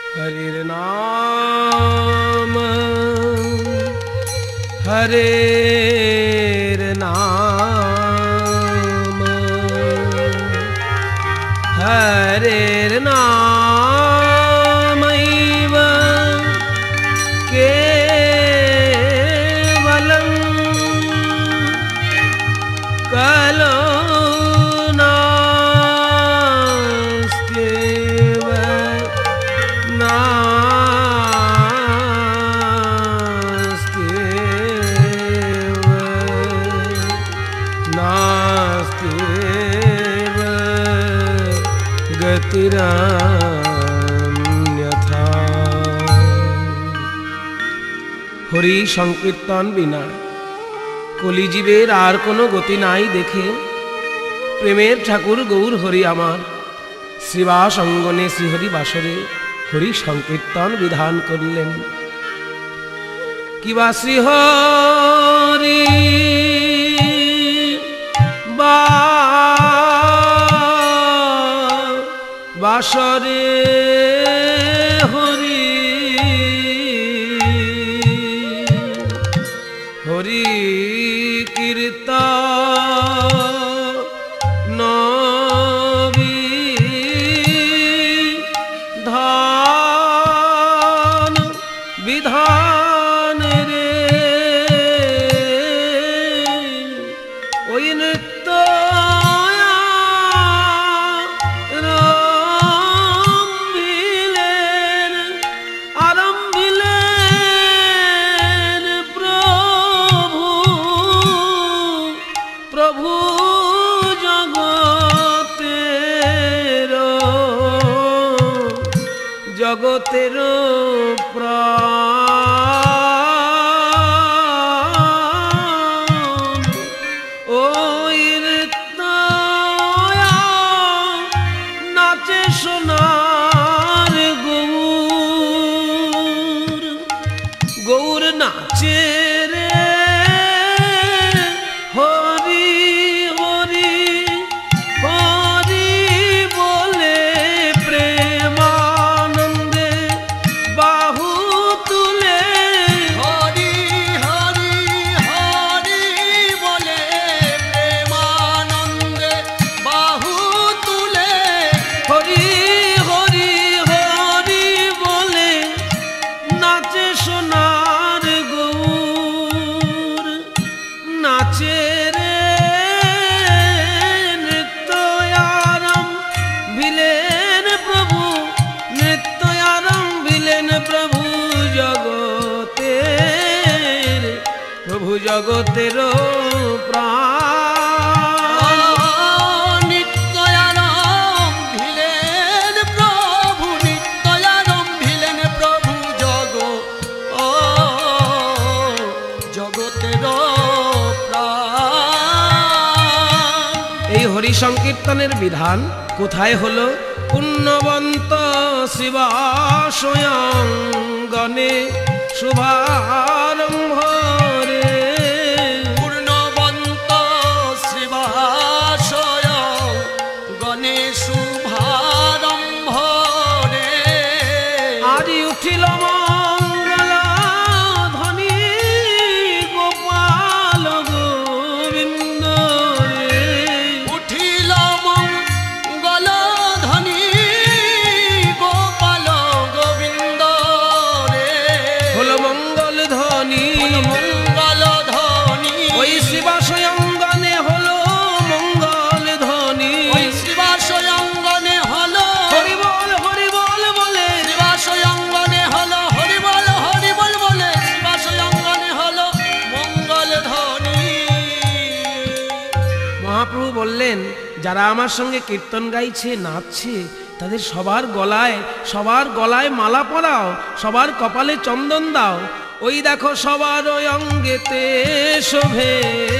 हरिर नाम हरेर नाम हरेर नामैव केवलं कलो गतिरन्यथा। हरि संकीर्तन बिना कलिजीवेर आर कोनो गति नाई देखे प्रेमेर ठाकुर गौर हरि आमार श्रीवास अंगने श्रीहरि बासरे हरि संकीर्तन विधान करलेन। किबा श्रीहरि बासरे हरि हरि कीर्तन विधान रे ओई नृत्य जगतेर प्राण ओई नृत्या नाचे सोनार गौर गौर नाचे रे हरि हरि हरि बोले प्रेमा जगतेर प्राण नित्यानंद भिलेन प्रभु नित्यानंद भिलेन प्रभु जगतेर प्राण। এই হরি সংকীর্তনের বিধান কোথায় হলো? পুণ্যবন্ত শিবাশয়ঙ্গনে শুভারম্ভ महाप्रभु बोलें যারা আমার সঙ্গে কীর্তন গাইছে নাচছে তাদের সবার গলায় মালা পরাও, সবার কপালে চন্দন দাও। ওই দেখো সবার ওই অঙ্গেতে শোভে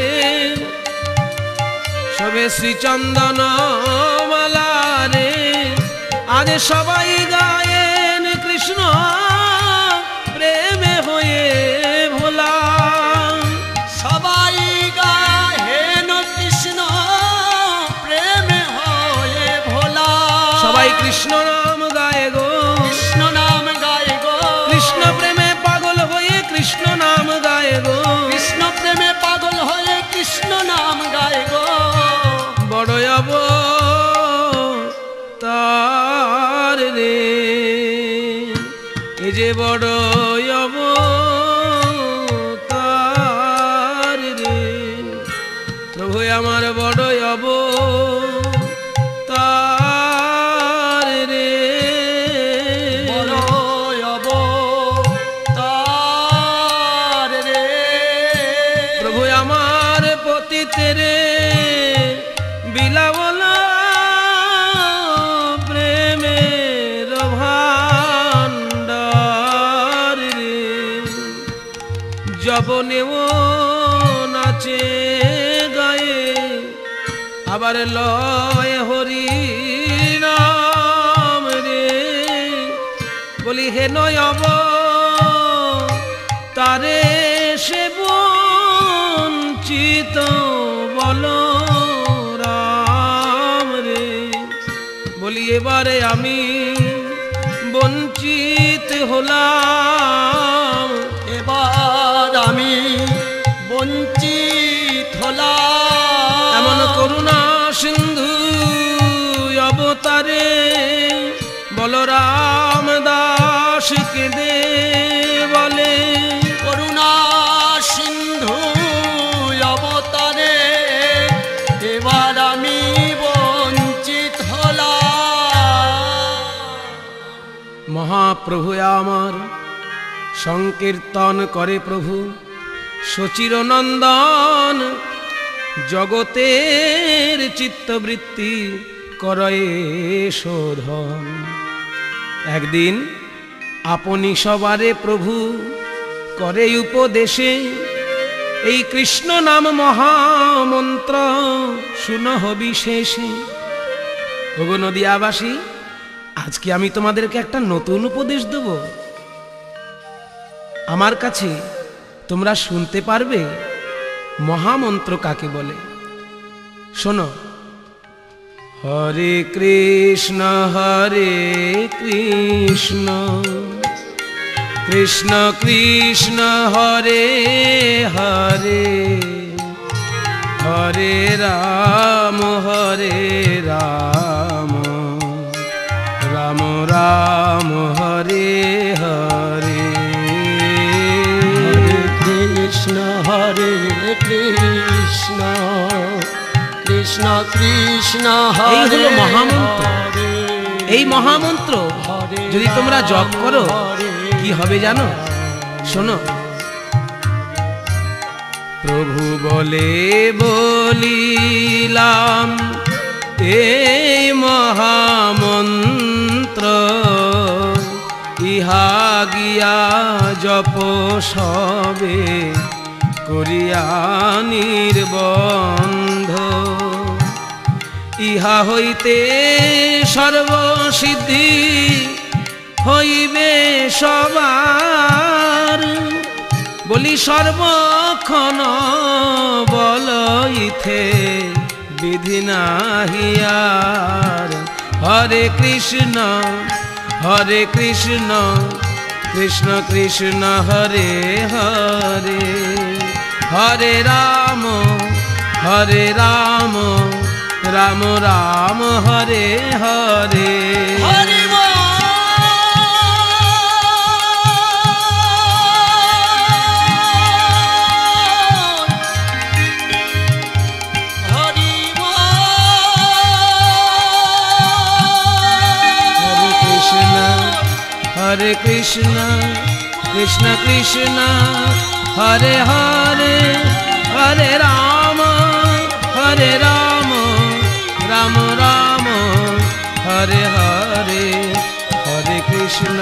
শোভে শ্রীচন্দন মালা রে। আজ সবাই গায়েন কৃষ্ণ প্রেমে হয়ে ভোলা, সবাই গায়েন কৃষ্ণ প্রেমে হয়ে ভোলা। সবাই কৃষ্ণ নাম গায়ে গো, কৃষ্ণ নাম অবতার রে, এ যে বড় অবতার রে, প্রভু আমার বড় অবতার রে, বড় অবতার রে, প্রভু আমার পতিতের বিলাবলা প্রেমের ভান্ডার রে, যবনেও নাচে গায়ে আবার লয় হরি নাম রে, বলি হে নয়ব তারে সে বঞ্চিত বল রাম রে, বলি এবারে আমি বঞ্চিত হলাম, এবার আমি বঞ্চিত হলাম। এমন করুণা সিন্ধু অবতারে বলরাম দাস কেঁদে বলে, করুণা সিন্ধু অবতারে এবার আমি বঞ্চিত হলাম। মহাপ্রভু আমার সংকীর্তন করে প্রভু সচিরনন্দন, জগতের চিত্তবৃত্তি করয়ে শোধন। একদিন আপনি সবারে প্রভু করে উপদেশে, এই কৃষ্ণ নাম মহামন্ত্র শুনহ বিশেষে। ওগো নদিয়াবাসী, আজকে আমি তোমাদেরকে একটা নতুন উপদেশ দেব। আমার কাছে তোমরা শুনতে পারবে মহামন্ত্র কাকে বলে। শোনো, হরে কৃষ্ণ কৃষ্ণ কৃষ্ণ হরে হরে, হরে রাম রাম রাম হরে হরে, কৃষ্ণ হরে কৃষ্ণ কৃষ্ণ কৃষ্ণ এই হরে হলো মহামন্ত্র। হরে, এই মহামন্ত্র যদি তোমরা জপ করো কি হবে জানো? শোনো, প্রভু বলে বলিলাম এই মহামন্ত্র, ইহা গিয়া জপ সবে করিয়া নির্বন্ধ, ইহা হইতে সর্বসিদ্ধি হইবে সবার, বলি সর্বক্ষণ বলইথে বিধি নাহিয়ার। হরে কৃষ্ণ কৃষ্ণ কৃষ্ণ হরে হরে, হরে রাম রাম রাম হরে হরে। হরি বল। হরি হরে কৃষ্ণ কৃষ্ণ কৃষ্ণ হরে হরে, হরে রাম রাম রাম হরে হরে, হরে কৃষ্ণ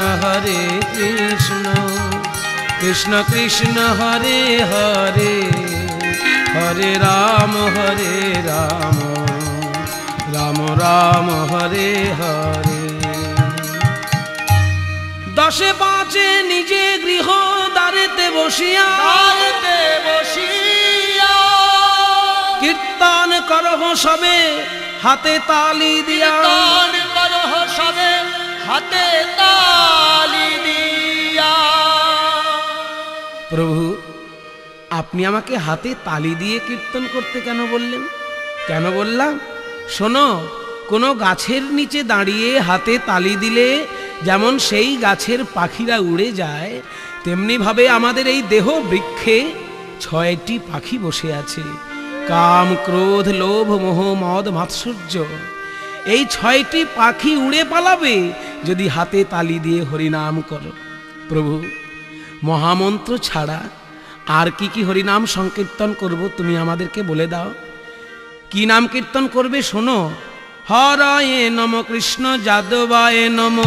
কৃষ্ণ কৃষ্ণ হরে হরে, হরে রাম রাম রাম হরে হরে। দশে পাঁচে নিজে গৃহ দ্বারেতে বসিয়া, কীর্তন করহ সবে হাতে তালি দিয়া, হাতে তালি দিয়া। প্রভু, আপনি আমাকে হাতে তালি দিয়ে কীর্তন করতে কেন বললেন? কেন বললাম? শোনো, কোনো গাছের নিচে দাঁড়িয়ে হাতে তালি দিলে যেমন সেই গাছের পাখিরা উড়ে যায়, তেমনিভাবে আমাদের এই দেহ বৃক্ষে 6টি পাখি বসে আছে। কাম, ক্রোধ, লোভ, মোহ, মদ, মাৎসর্য। এই 6টি পাখি উড়ে পালাবে যদি হাতে তালি দিয়ে হরিনাম করো। প্রভু, মহামন্ত্র ছাড়া আর কি কি হরিনাম সংকীর্তন করব তুমি আমাদেরকে বলে দাও। কি নাম কীর্তন করবে শোনো। হরায়ে নম, কৃষ্ণ যাদবায় নম।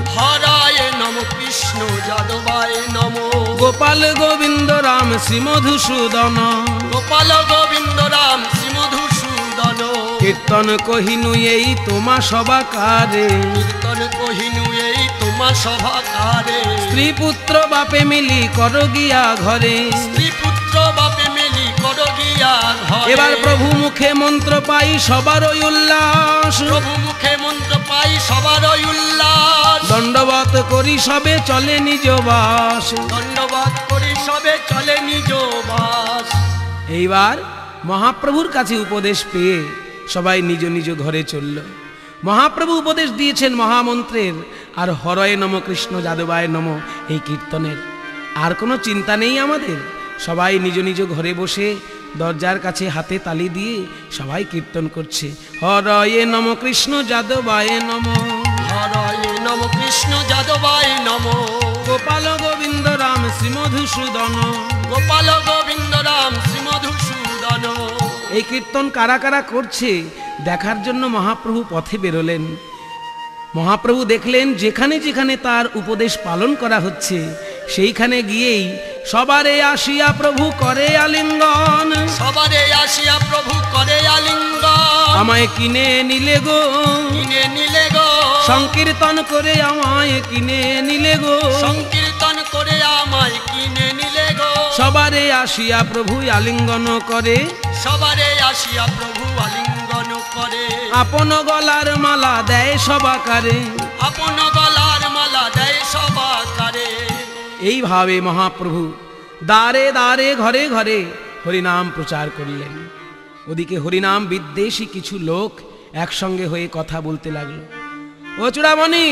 হরায় নম, কৃষ্ণ যাদবায় নম। গোপাল গোবিন্দ রাম শ্রী মধুসূদন। গোপাল গোবিন্দ রাম শ্রী মধুসূদন। কীর্তন কহিনু এই তোমা সবাকারে। কীর্তন কহিনু এই তোমা সভাকারে। স্ত্রী পুত্র বাপে মিলি কর গিয়া ঘরে। স্ত্রী পুত্র বাপে মিলি কর গিয়া ঘরে। এবার প্রভু মুখে মন্ত্র পাই সবারই উল্লাস। প্রভু মুখে মন্ত্র পাই সবারই উল্লাস। দণ্ডবত করি সবে চলে নিজ বাস। দণ্ডবাদ করি সবে চলে নিজ বাস। এইবার মহাপ্রভুর কাছে উপদেশ পেয়ে সবাই নিজ নিজ ঘরে চলল। মহাপ্রভু উপদেশ দিয়েছেন মহামন্ত্রের আর হরয়ে নম, কৃষ্ণ যাদবায় নম এই কীর্তনের। আর কোনো চিন্তা নেই আমাদের। সবাই নিজ নিজ ঘরে বসে দরজার কাছে হাতে তালি দিয়ে সবাই কীর্তন করছে। হরয়ে নম, কৃষ্ণ যাদবায় নম। হরায় নম, কৃষ্ণ যাদবায় নম। গোপাল গোবিন্দ রাম শ্রী মধুসূদন। গোপাল গোবিন্দ রাম শ্রী মধুসূদন। এই কীর্তন কারা কারা করছে দেখার জন্য মহাপ্রভু পথে বেরোলেন। মহাপ্রভু দেখলেন যেখানে যেখানে তার উপদেশ পালন করা হচ্ছে সেইখানে গিয়েই সবারে আসিয়া প্রভু করে আলিঙ্গন। সবারে আসিয়া প্রভু করে আলিঙ্গন। আমায় কিনে নিলে গো, কিনে নিলে গো। সংকীর্তন করে আমায় কিনে নিলে গো। সংকীর্তন করে আমায় কিনে নিলে গো। সবারে আসিয়া প্রভু আলিঙ্গন করে। সবারে আসিয়া প্রভু আলিঙ্গন করে। আপন গলার মালা দেয় সবাকারে। আপন গলার মালা দেয় সবাকারে। এইভাবে মহাপ্রভু দ্বারে দ্বারে ঘরে ঘরে হরিনাম প্রচার করলেন। ওদিকে হরিনাম বিদ্বেষী কিছু লোক একসঙ্গে হয়ে কথা বলতে লাগলো। ও চূড়ামণি,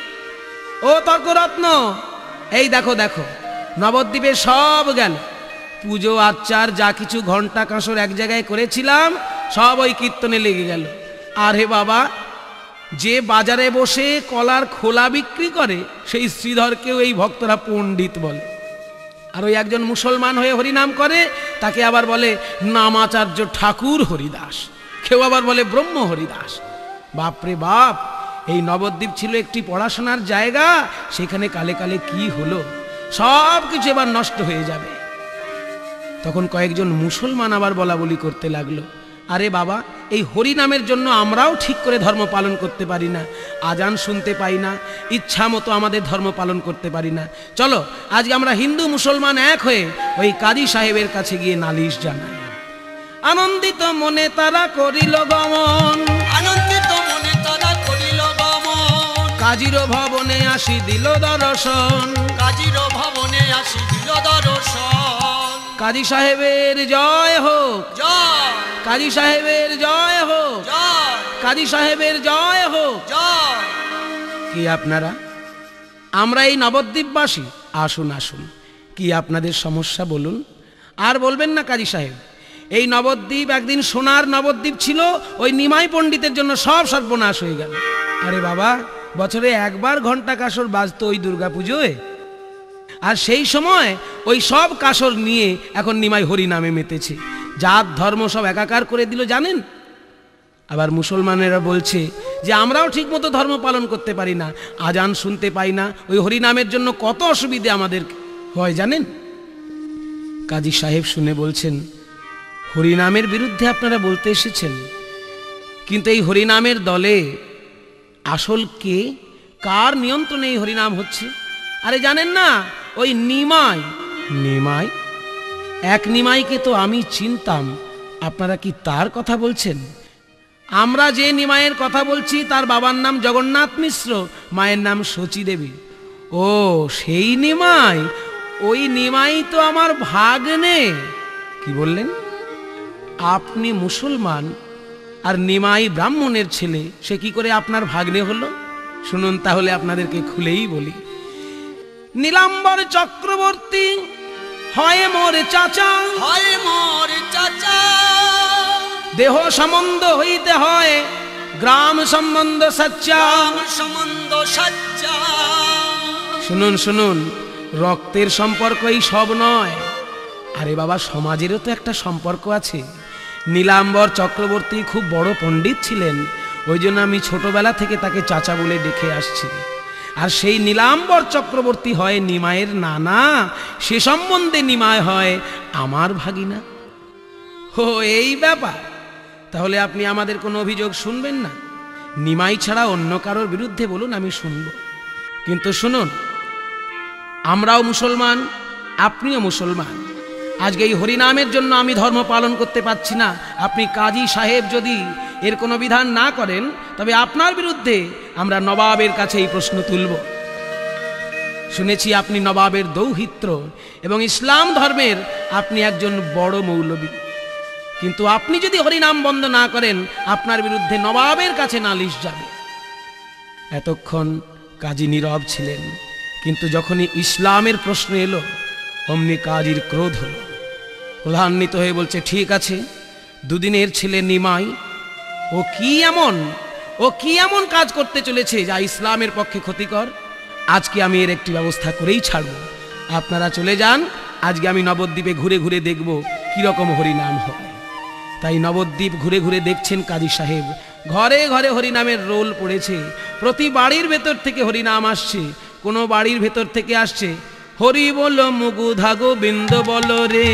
ও তর্করত্ন, এই দেখো দেখো, নবদ্বীপে সব গেল। পুজো আচার যা কিছু ঘন্টা কাঁসর এক জায়গায় করেছিলাম সব ওই কীর্তনে লেগে গেল। আর হে বাবা, যে বাজারে বসে কলার খোলা বিক্রি করে সেই শ্রীধরকেও এই ভক্তরা পণ্ডিত বলে। আর ওই একজন মুসলমান হয়ে হরিনাম করে তাকে আবার বলে নামাচার্য ঠাকুর হরিদাস, কেউ আবার বলে ব্রহ্ম হরিদাস। বাপরে বাপ, এই নবদ্বীপ ছিল একটি পড়াশোনার জায়গা, সেখানে কালে কালে কি হলো, সব কিছু এবার নষ্ট হয়ে যাবে। তখন কয়েকজন মুসলমান আবার বলা বলি করতে লাগলো, আরে বাবা, এই হরিনামের জন্য আমরাও ঠিক করে ধর্ম পালন করতে পারি না, আজান শুনতে পাই না, ইচ্ছা মতো আমাদের ধর্ম পালন করতে পারি না। চলো আজকে আমরা হিন্দু মুসলমান এক হয়ে ওই কাজী সাহেবের কাছে গিয়ে নালিশ জানাই। আনন্দিত মনে তারা করিল গমন। আনন্দিত মনে তারা করিল গমন। কাজীর ভবনে আসি দিল দর্শন। কাজীর ভবনে আসি দিল দর্শন। কাজী সাহেবের জয় হোক, জয়। কাজী সাহেবের জয় হোক, জয়। কাজী সাহেবের জয় হোক। জয়। কি আপনারা, আমরা এই নবদ্বীপবাসী, আসুন আসুন, কি আপনাদের সমস্যা বলুন। আর বলবেন না কাজী সাহেব, এই নবদ্বীপ একদিন সোনার নবদ্বীপ ছিল, ওই নিমাই পণ্ডিতের জন্য সব সর্বনাশ হয়ে গেল। আরে বাবা, বছরে একবার ঘন্টা কাসর বাজতো ওই দুর্গা পুজোয়, আর সেই সময় ওই সব কাসর নিয়ে এখন নিমাই হরি নামে মেতেছে। জাত ধর্ম সব একাকার করে দিল জানেন। আবার মুসলমানেরা বলছে যে আমরাও ঠিকমতো ধর্ম পালন করতে পারি না, আজান শুনতে পাই না, ওই হরিনামের জন্য কত অসুবিধে আমাদের হয় জানেন। কাজী সাহেব শুনে বলছেন, হরিনামের বিরুদ্ধে আপনারা বলতে এসেছেন, কিন্তু এই হরিনামের দলে আসল কে, কার নিয়ন্ত্রণে এই হরিনাম হচ্ছে? আরে জানেন না, ওই নিমাই। নিমাই? এক নিমাইকে তো আমি চিনতাম, আপনারা কি তার কথা বলছেন? আমরা যে নিমাইয়ের কথা বলছি তার বাবার নাম জগন্নাথ মিশ্র, মায়ের নাম শচী দেবী। ও সেই নিমাই, ওই নিমাই তো আমার ভাগ্নে। কি বললেন? আপনি মুসলমান আর নিমাই ব্রাহ্মণের ছেলে, সে কি করে আপনার ভাগ্নে হলো? শুনুন তাহলে আপনাদেরকে খুলেই বলি। নীলাম্বর চক্রবর্তী হয় মোর চাচা, হয় মোর চাচা, দেহ সম্বন্ধ হইতে হয় গ্রাম সম্বন্ধ সচ্চা। সম্বন্ধ সচ্চা। শুনুন শুনুন, রক্তের সম্পর্কই সব নয়। আরে বাবা, সমাজেরও তো একটা সম্পর্ক আছে। নীলাম্বর চক্রবর্তী খুব বড় পণ্ডিত ছিলেন, ওই জন্য আমি ছোটবেলা থেকে তাকে চাচা বলে ডেকে আসছি। আর সেই নীলাম্বর চক্রবর্তী হয় নিমাইয়ের নানা, সে সম্বন্ধে নিমাই হয় আমার ভাগিনা। ও এই ব্যাপার। তাহলে আপনি আমাদের কোনো অভিযোগ শুনবেন না? নিমাই ছাড়া অন্য কারোর বিরুদ্ধে বলুন, আমি শুনব। কিন্তু শুনুন, আমরাও মুসলমান, আপনিও মুসলমান। আজকে এই হরিনামের জন্য আমি ধর্ম পালন করতে পারছি না। আপনি কাজী সাহেব যদি এর কোনো বিধান না করেন, তবে আপনার বিরুদ্ধে আমরা নবাবের কাছে এই প্রশ্ন তুলব। শুনেছি আপনি নবাবের দৌহিত্র এবং ইসলাম ধর্মের আপনি একজন বড় মৌলবী। কিন্তু আপনি যদি হরিনাম বন্ধ না করেন, আপনার বিরুদ্ধে নবাবের কাছে নালিশ যাবে। এতক্ষণ কাজী নীরব ছিলেন, কিন্তু যখনই ইসলামের প্রশ্ন এলো, অমনি কাজীর ক্রোধ হলো। ক্রোধান্বিত হয়ে বলছে, ঠিক আছে, দুদিনের ছেলে নিমাই, ও কি এমন কাজ করতে চলেছে যা ইসলামের পক্ষে ক্ষতিকর? আজকে আমি এর একটি ব্যবস্থা করেই ছাড়ব। আপনারা চলে যান, আজকে আমি নবদ্বীপে ঘুরে ঘুরে দেখব কিরকম হরিনাম হয়। তাই নবদ্বীপ ঘুরে ঘুরে দেখছেন কাজী সাহেব। ঘরে ঘরে হরিনামের রোল পড়েছে, প্রতি বাড়ির ভেতর থেকে হরিনাম আসছে। কোনো বাড়ির ভেতর থেকে আসছে, হরি বলো মুগুধা গোবিন্দ বলো রে,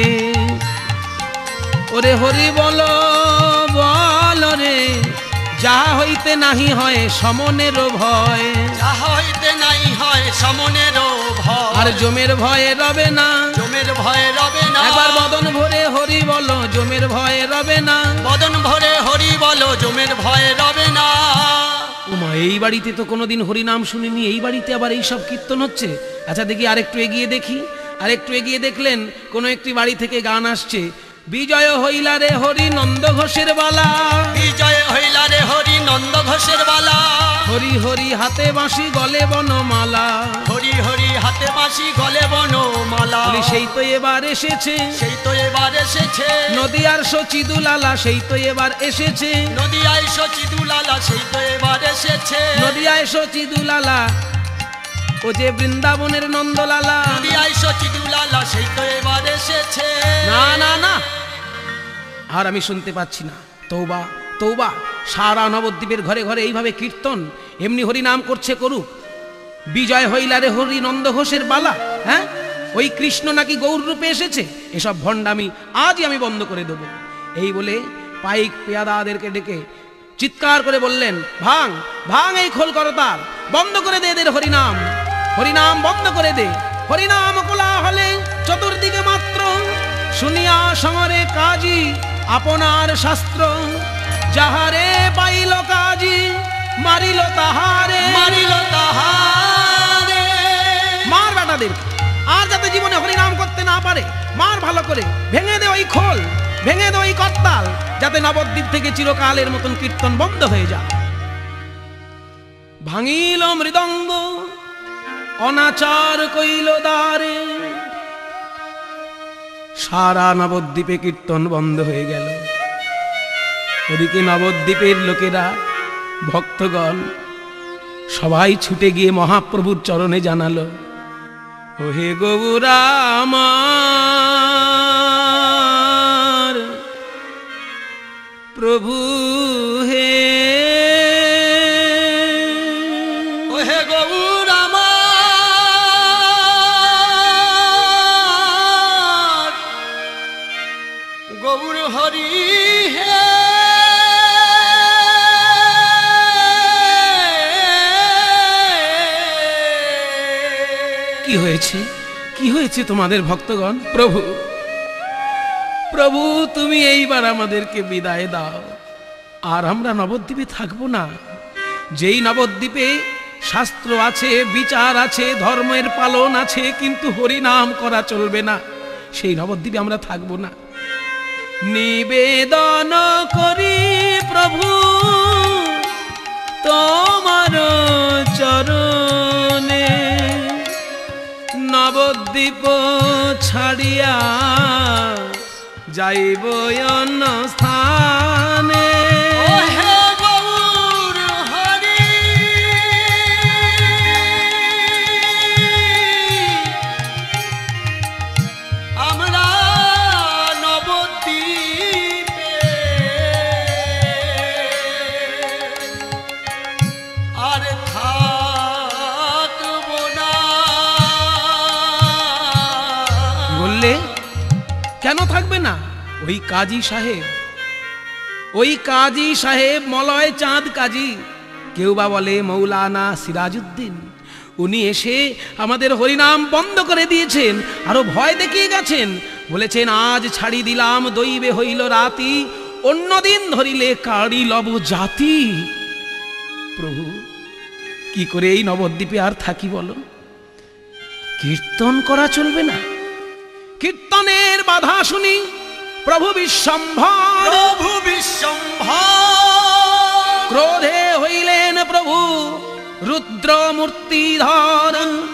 ওরে হরি বলো বলো রে, যাহা হইতে নাহি হয় সমনের ভয়, যাহা হইতে নাই হয় সমনের ভয়, আর জমের ভয়ে রবে না, জমের ভয়ে রবে না। একবার বদন ভরে হরি বলো, জমের ভয়ে রবে না, বদন ভরে হরি বলো, জমের ভয়ে রবে না। উমা, এই বাড়িতে তো কোনোদিন হরিনাম শুনিনি, এই বাড়িতে আবার এইসব কীর্তন হচ্ছে। আচ্ছা দেখি, আরেকটু এগিয়ে দেখি। আরেকটু এগিয়ে দেখলেন কোনো একটি বাড়ি থেকে গান আসছে, বিজয় হইলা রে হরি নন্দ ঘোষের বালা, বিজয় হইলা রে হরি নন্দ ঘোষের বালা, হরি হরি হাতে বাঁশি গলে বনমালা, হরি হরি হাতে বাঁশি গলে বনমালা। বলি সেই তো এবার এসেছে, সেই তো এবার এসেছে, নদিয়ার সচিদুলালা, সেই তো এবার এসেছে, নদিয়ায় সচিদুলালা, সেই তো এবার এসেছে, নদিয়ায় সচিদুলালা, ও যে বৃন্দাবনের নন্দলালা, নদিয়ায় সচিদুলালা, সেই তো এবার এসেছে। না না না, আর আমি শুনতে পাচ্ছি না। তৌবা তৌবা, সারা নবদ্বীপের ঘরে ঘরে এইভাবে কীর্তন, এমনি হরিনাম করছে করুক। বিজয় হইলা রে হরি নন্দ ঘোষের বালা, হ্যাঁ, ওই কৃষ্ণ নাকি গৌর রূপে এসেছে, এসব ভণ্ডামি আজই আমি বন্ধ করে দেব। এই বলে পাইক পেয়াদাদেরকে ডেকে চিৎকার করে বললেন, ভাঙ ভাঙ এই খোল করতাল, বন্ধ করে দে এদের হরিনাম, হরিনাম বন্ধ করে দে। হরিনাম কোলা হলে চতুর্দিকে মাত্র, শুনিয়া সমরে কাজী আপনার শাস্ত্র, যাহারে পাইল কাজী মারিল তাহারে, মারিল তাহারে। মার বেটাদের, আর যাতে জীবনে হরিনাম করতে না পারে মার ভালো করে, ভেঙে দে ওই খোল, ভেঙে দে ওই করতাল, যাতে নবদ্বীপ থেকে চিরকালের মতন কীর্তন বন্ধ হয়ে যায়। ভাঙিল মৃদঙ্গ অনাচার কইল দ্বারে, সারা নবদ্বীপে কীর্তন বন্ধ হয়ে গেল। ওদিকে নবদ্বীপের লোকেরা, ভক্তগণ সবাই ছুটে গিয়ে মহাপ্রভুর চরণে জানালো, ও হে গৌরা আমার প্রভু হে, ও হে গৌর আমার, গৌর হরি হে, কি হয়েছে, কি হয়েছে তোমাদের ভক্তগণ? প্রভু প্রভু, তুমি এইবার আমাদেরকে বিদায় দাও, আর আমরা নবদ্বীপে থাকবো না। যেই নবদ্বীপে শাস্ত্র আছে, বিচার আছে, ধর্মের পালন আছে, কিন্তু হরিনাম করা চলবে না, সেই নবদ্বীপে আমরা থাকবো না। নিবেদন করি প্রভু তোমার চরণে, নবদ্বীপ ছাড়িয়া যাইব অন্য স্থানে। কেন থাকবে না? ওই কাজী সাহেব মলয় চাঁদ কাজী, কেউ বা বলে মৌলানা সিরাজউদ্দিন, উনি এসে আমাদের হরিনাম বন্ধ করে দিয়েছেন, আরো ভয় দেখিয়ে গেছেন। বলেছেন আজ ছাড়ি দিলাম দৈবে হইল রাতি, অন্যদিন ধরিলে কাড়ি লব জাতি। প্রভু কি করে এই নবদ্বীপে আর থাকি বলো? কীর্তন করা চলবে না। কীর্তনের বাধা শুনি প্রভু বিশ্বম্ভর ক্রোধে হইলেন প্রভু রুদ্র মূর্তিধর।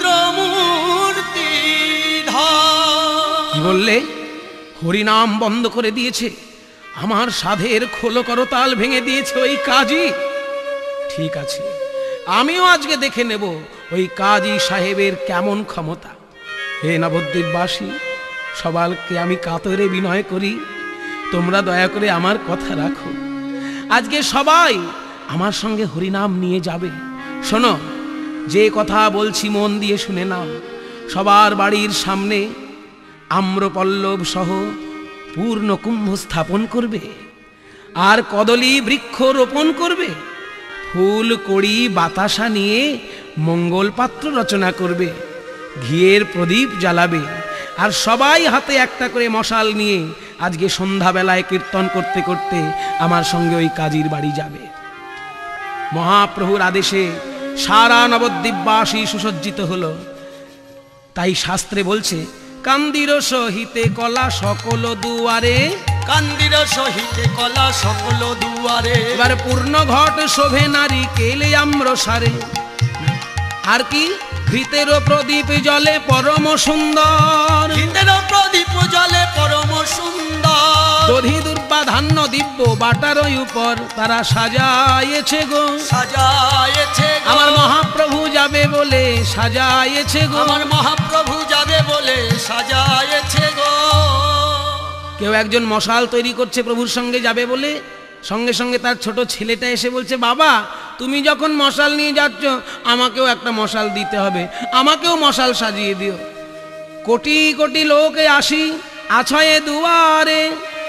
কি বললে? হরিনাম বন্ধ করে দিয়েছে, আমার সাধের খোলো করতাল ভেঙে দিয়েছে ওই কাজী। ঠিক আছে, আমিও আজকে দেখে নেব ওই কাজী সাহেবের কেমন ক্ষমতা। হে নবদ্বীপবাসী, সবাইকে আমি কাতরে বিনয় করি, তোমরা দয়া করে আমার কথা রাখো। আজকে সবাই আমার সঙ্গে হরিনাম নিয়ে যাবে। শোনো, যে কথা বলছি মন দিয়ে শুনে নাও। সবার বাড়ির সামনে আম্রপল্লব সহ পূর্ণ কুম্ভ স্থাপন করবে, আর কদলী বৃক্ষ রোপণ করবে, ফুল কড়ি বাতাসা নিয়ে মঙ্গল পাত্র রচনা করবে, ঘিয়ের প্রদীপ জ্বালাবে, আর সবাই হাতে একটা করে মশাল নিয়ে আজকে সন্ধ্যাবেলায় কীর্তন করতে করতে আমার সঙ্গে ওই কাজীর বাড়ি যাবে। মহাপ্রভুর আদেশে সারা নবদ্বীপবাসী সুসজ্জিত হলো। তাই শাস্ত্রে বলছে কান্দির সহিতে কলা সকল দুয়ারে, কান্দির সহিতে কলা সকল দুয়ারে। এবার পূর্ণ ঘট শোভে নারী কেলে আম্র সারে, আর কি ঘৃতের প্রদীপ জলে পরম সুন্দর, ঘৃতের প্রদীপ জলে পরম সুন্দর। দধি দুর্বা ধান্য দিব্য বাটার উপর তারা সাজায়েছে গো, সাজায়েছে আমার মহাপ্রভু যাবে বলে সাজায়েছে গো, আমার মহাপ্রভু যাবে বলে সাজায়েছে গো। কেউ একজন মশাল তৈরি করছে প্রভুর সঙ্গে যাবে বলে, সঙ্গে সঙ্গে তার ছোট ছেলেটা এসে বলছে বাবা তুমি যখন মশাল নিয়ে যাচ্ছ আমাকেও একটা মশাল দিতে হবে, আমাকেও মশাল সাজিয়ে দিও। কোটি কোটি লোকে আসি আছয়ে দুয়ারে,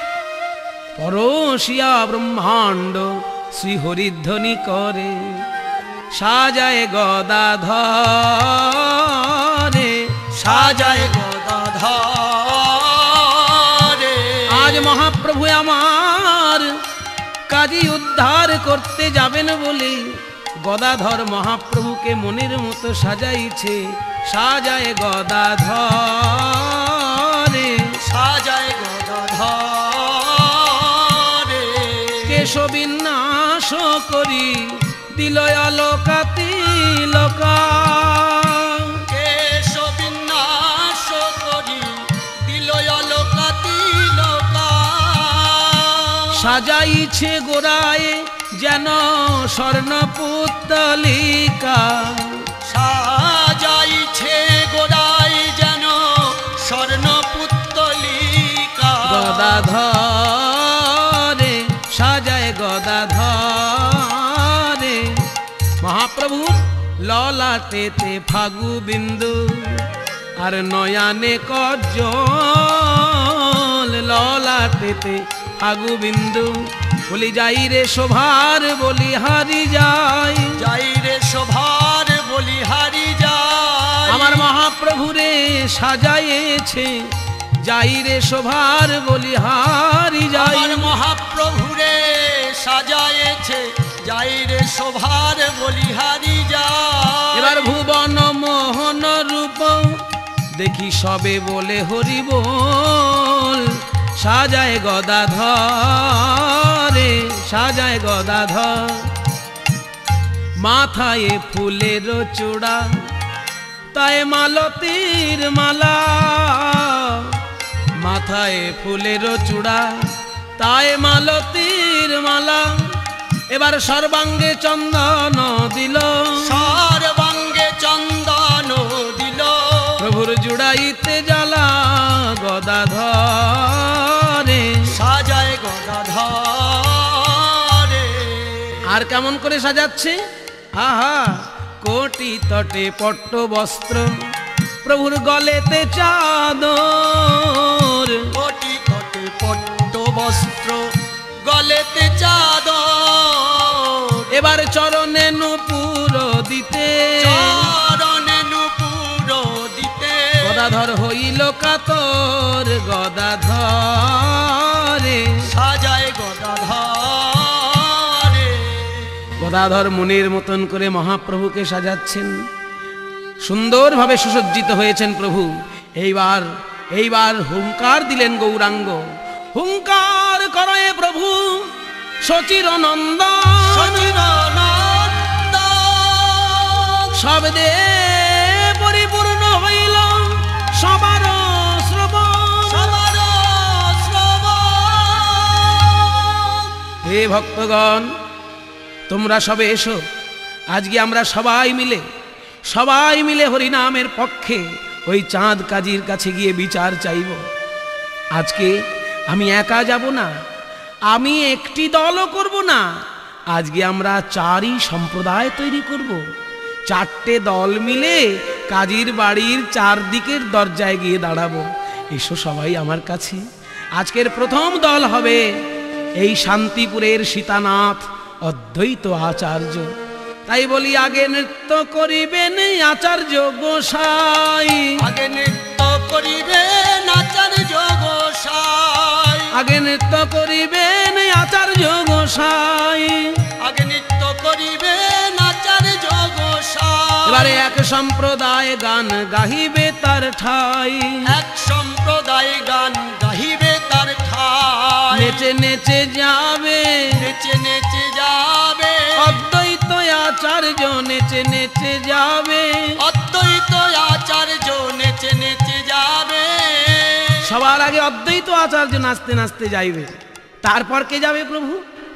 পরশিয়া ব্রহ্মাণ্ড শ্রী হরিধ্বনি করে, সাজায় গদাধরে, সাজায় গদাধরে। আজ মহাপ্রভু আমার কাজী উদ্ধার করতে যাবেন বলে গদাধর মহাপ্রভুকে মনের মতো সাজাইছে, সাজায় গদাধরে, সাজায় গদাধরে। কেশবিন্যাস করি দিল আলোকাতি লোকা, কেশবিন্যাস করি দিল আলোকাতি লোকা। সাজাইছে গোড়ায় যেন স্বর্ণ পুত্তলিকা, সাজাইছে গোড়ায় যেন স্বর্ণ পুত্তলিকা। গদাধরে সাজায় গদাধরে, মহাপ্রভুর ললাটেতে ফাগু বিন্দু আর নয়ানে কজ্জল, ললাটেতে ফাগু বিন্দু বলি যাই রে শোভার বলি হারি যাই, যাই রে শোভার বলি হারি যাই। আমার মহাপ্রভু রে সাজাইছে, যাই রে শোভার বলি হারি যাই। আমার মহাপ্রভু রে সাজাইছে, যাই রে শোভার বলি হারি যাই। এবার ভুবন মোহন রূপ দেখি সবে বলে হরি বল, সাজায় গদাধরে, সাজায় গদাধর। মাথায় ফুলের চূড়া তাই মালতীর মালা, মাথায় ফুলের চূড়া তাই মালতীর মালা। এবার সর্বাঙ্গে চন্দন দিল, সর্বাঙ্গে চন্দন দিল, প্রভুর জুড়াইতে জ্বালা গদাধরে, সাজায় গদাধরে। আর কেমন করে সাজাচ্ছে? আহা, কোটি তটে পট্ট বস্ত্র, প্রভুর গলেতে চাদর, কোটি তটে পট্ট বস্ত্র, গলেতে চাদর। এবার চরণে নূপুর দিতে, চরণে নূপুর দিতে, গদাধর হইল কাতর গদাধরে, সাজায় গদাধরে। গদাধর মুনির মতন করে মহাপ্রভুকে সাজাচ্ছেন। সুন্দরভাবে সুসজ্জিত হয়েছেন প্রভু। এইবার এইবার হুঙ্কার দিলেন গৌরাঙ্গ, হুঙ্কার করে প্রভু সচির নন্দন, সচিদানন্দ শব্দে পরিপূর্ণ হইল সবার শ্রবণ। সবার শ্রবণ। হে ভক্তগণ, তোমরা সবে এসো। আজকে আমরা সবাই মিলে হরিনামের পক্ষে ওই চাঁদ কাজীর কাছে গিয়ে বিচার চাইব। আজকে আমি একা যাব না, আমি একটি দলও করব না। আজকে আমরা চারই সম্প্রদায় তৈরি করব। 4টে দল মিলে কাজীর বাড়ির চারদিকের দরজায় গিয়ে দাঁড়াবো। এসো সবাই আমার কাছে। আজকের প্রথম দল হবে এই শান্তিপুরের সীতানাথ অদ্বৈত আচার্য। তাই বলি আগে নৃত্য করিবেন আচার্য গোসাই, আগে নৃত্য করিবেন আচার্য গোসাই, আগে নৃত্য করিবেন আচার্য গোসাই। আগে নৃত্য করিবেন আচার্য গোসাই। এবারে এক সম্প্রদায় গান গাহিবে তার ঠাই, এক সম্প্রদায় গান গাহিবে তার ঠাই। নেচে নেচে যাবে, নেচে নেচে যাবে, অদ্বৈত আচার্য নেচে নেচে যাবে, অদ্বৈত আচার্য নেচে নেচে যাবে। সবার আগে অদ্বৈত আচার্য নাচতে নাচতে যাইবে। তারপর কে যাবে প্রভু?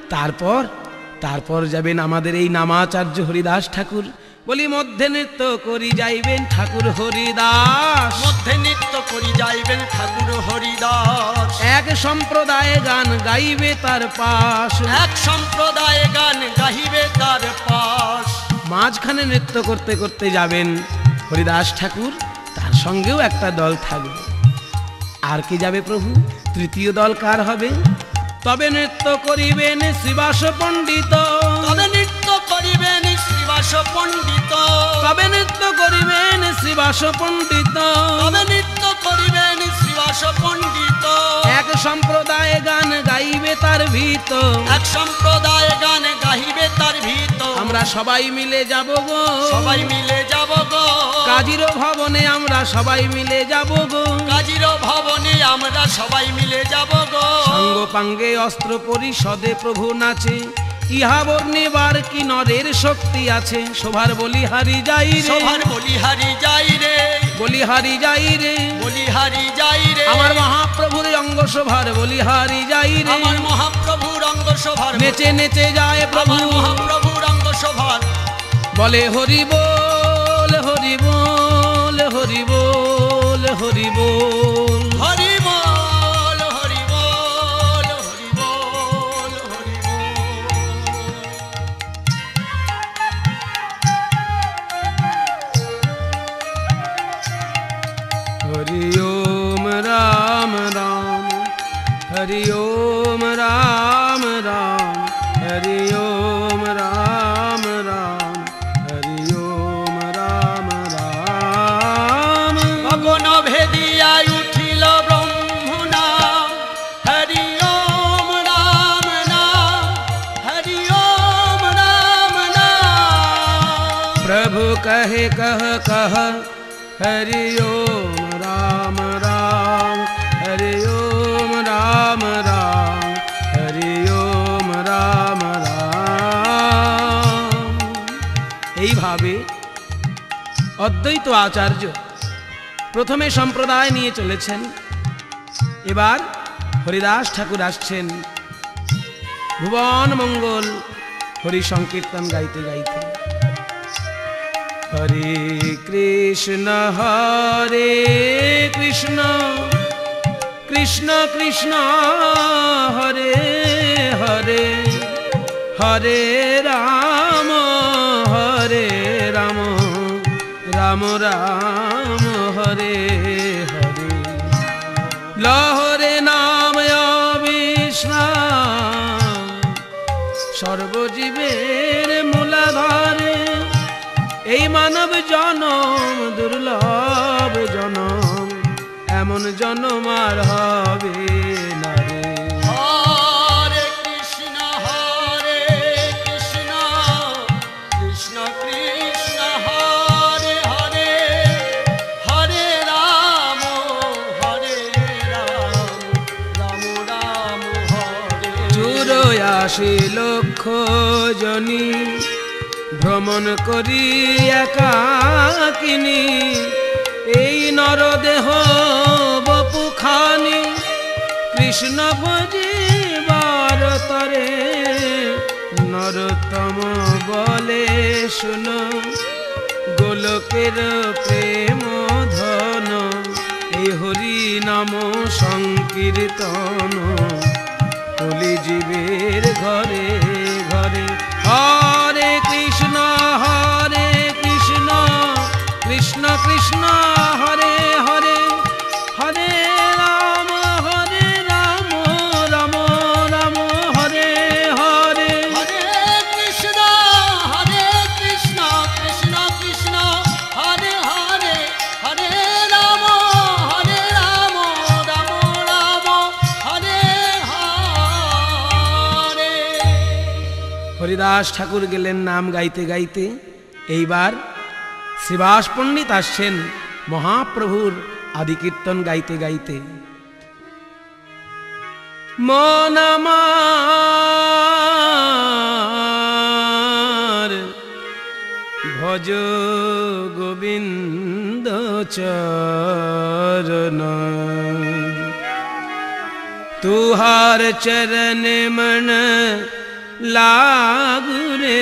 তারপর যাবেন আমাদের এই নামাচার্য হরিদাস ঠাকুর। বলি মধ্যে নৃত্য করি যাইবেন ঠাকুর হরিদাস, মধ্যে নৃত্য করি যাইবেন ঠাকুর হরিদাস। এক সম্প্রদায় গান গাইবে তার পাশ, এক সম্প্রদায় গান গাহিবে তার পাশ। মাঝখানে নৃত্য করতে করতে যাবেন হরিদাস ঠাকুর, তার সঙ্গেও একটা দল থাকবে। আর কে যাবে প্রভু? তৃতীয় দল কার হবে? তবে নৃত্য করিবেন শ্রীবাস পণ্ডিত, তবে নৃত্য করিবেন শ্রীবাস পণ্ডিত, তবে নৃত্য করিবেন শ্রীবাস পণ্ডিত, তবে নৃত্য করিবেন শ্রীবাস পণ্ডিত। এক সম্প্রদায় গান গাইবে তার ভীত, এক সম্প্রদায় গান গাহিবে তার ভীত। আমরা সবাই মিলে যাব গো, সবাই মিলে যাব গো, কাজীর ভবনে আমরা সবাই মিলে যাব গো, কাজীর ভবনে আমরা সবাই মিলে যাব গো। সঙ্গ পাঙ্গে অস্ত্র পরিষদে প্রভু নাচে, ইহা বর্ণিবার কি নরের শক্তি আছে। শোভার বলিহারি যাই রে, শোভার বলিহারি যাই রে, বলিহারি যাই রে, বলিহারি যাই রে। আমার মহাপ্রভুর অঙ্গ শোভার বলিহারি যাই রে, আমার মহাপ্রভুর অঙ্গ শোভার, নেচে নেচে যায় প্রভু, আমার মহাপ্রভুর অঙ্গ শোভার। বলে হরি বল হরি বল হরি বল হরি বল, হরি বল হরি বল হরি বল হরি বল। হরি ওম রাম রাম, হরি ওম রাম রাম, হরি ওম রাম রাম, হরি ওম রাম রাম। গগন ভেদিয়া উঠিল ব্রহ্ম নাম, হরি ওম রাম নাম, হরি ওম রাম নাম। प्रभु कहे कह कह हरि ओम राम राम, हरि ओम राम অদ্বৈত আচার্য প্রথমে সম্প্রদায় নিয়ে চলেছেন, এবার হরিদাস ঠাকুর আসছেন ভুবন মঙ্গল হরি সংকীর্তন গাইতে গাইতে। হরে কৃষ্ণ কৃষ্ণ কৃষ্ণ হরে হরে, হরে রাম রাম রাম হরে হরে। লহরে নাম অবিশ্রাম সর্বজীবের মূলাধারে, এই মানব জনম দুর্লভ জনম, এমন জনম আর হবে না রে। হরে কৃষ্ণ কৃষ্ণ কৃষ্ণ হরে হরে, হরে রাম রাম রাম হরে। 84 লক্ষ জনী ভ্রমণ করি একাকিনী, এই নরদেহ বপুখানি, কৃষ্ণ ভজিবার তরে নরতম বলে শুন, গোলকের প্রেম ধন, এই হরি নাম সংকীর্তন, কলিজীবের ঘরে ঘরে। হরে কৃষ্ণ কৃষ্ণ কৃষ্ণ হরে হরে, হরে রাম রাম রাম হরে হরে। হরে কৃষ্ণ কৃষ্ণ কৃষ্ণ হরে হরে, হরে রাম রাম রাম হরে হরে। হরিদাস ঠাকুর গেলেন নাম গাইতে গাইতে। এইবার শ্রীবাস পণ্ডিত আসছেন মহাপ্রভুর আদিকীর্তন গাইতে গাইতে। মন আমার ভজ গোবিন্দ চরণ, तुहार चरण मन लागू रे,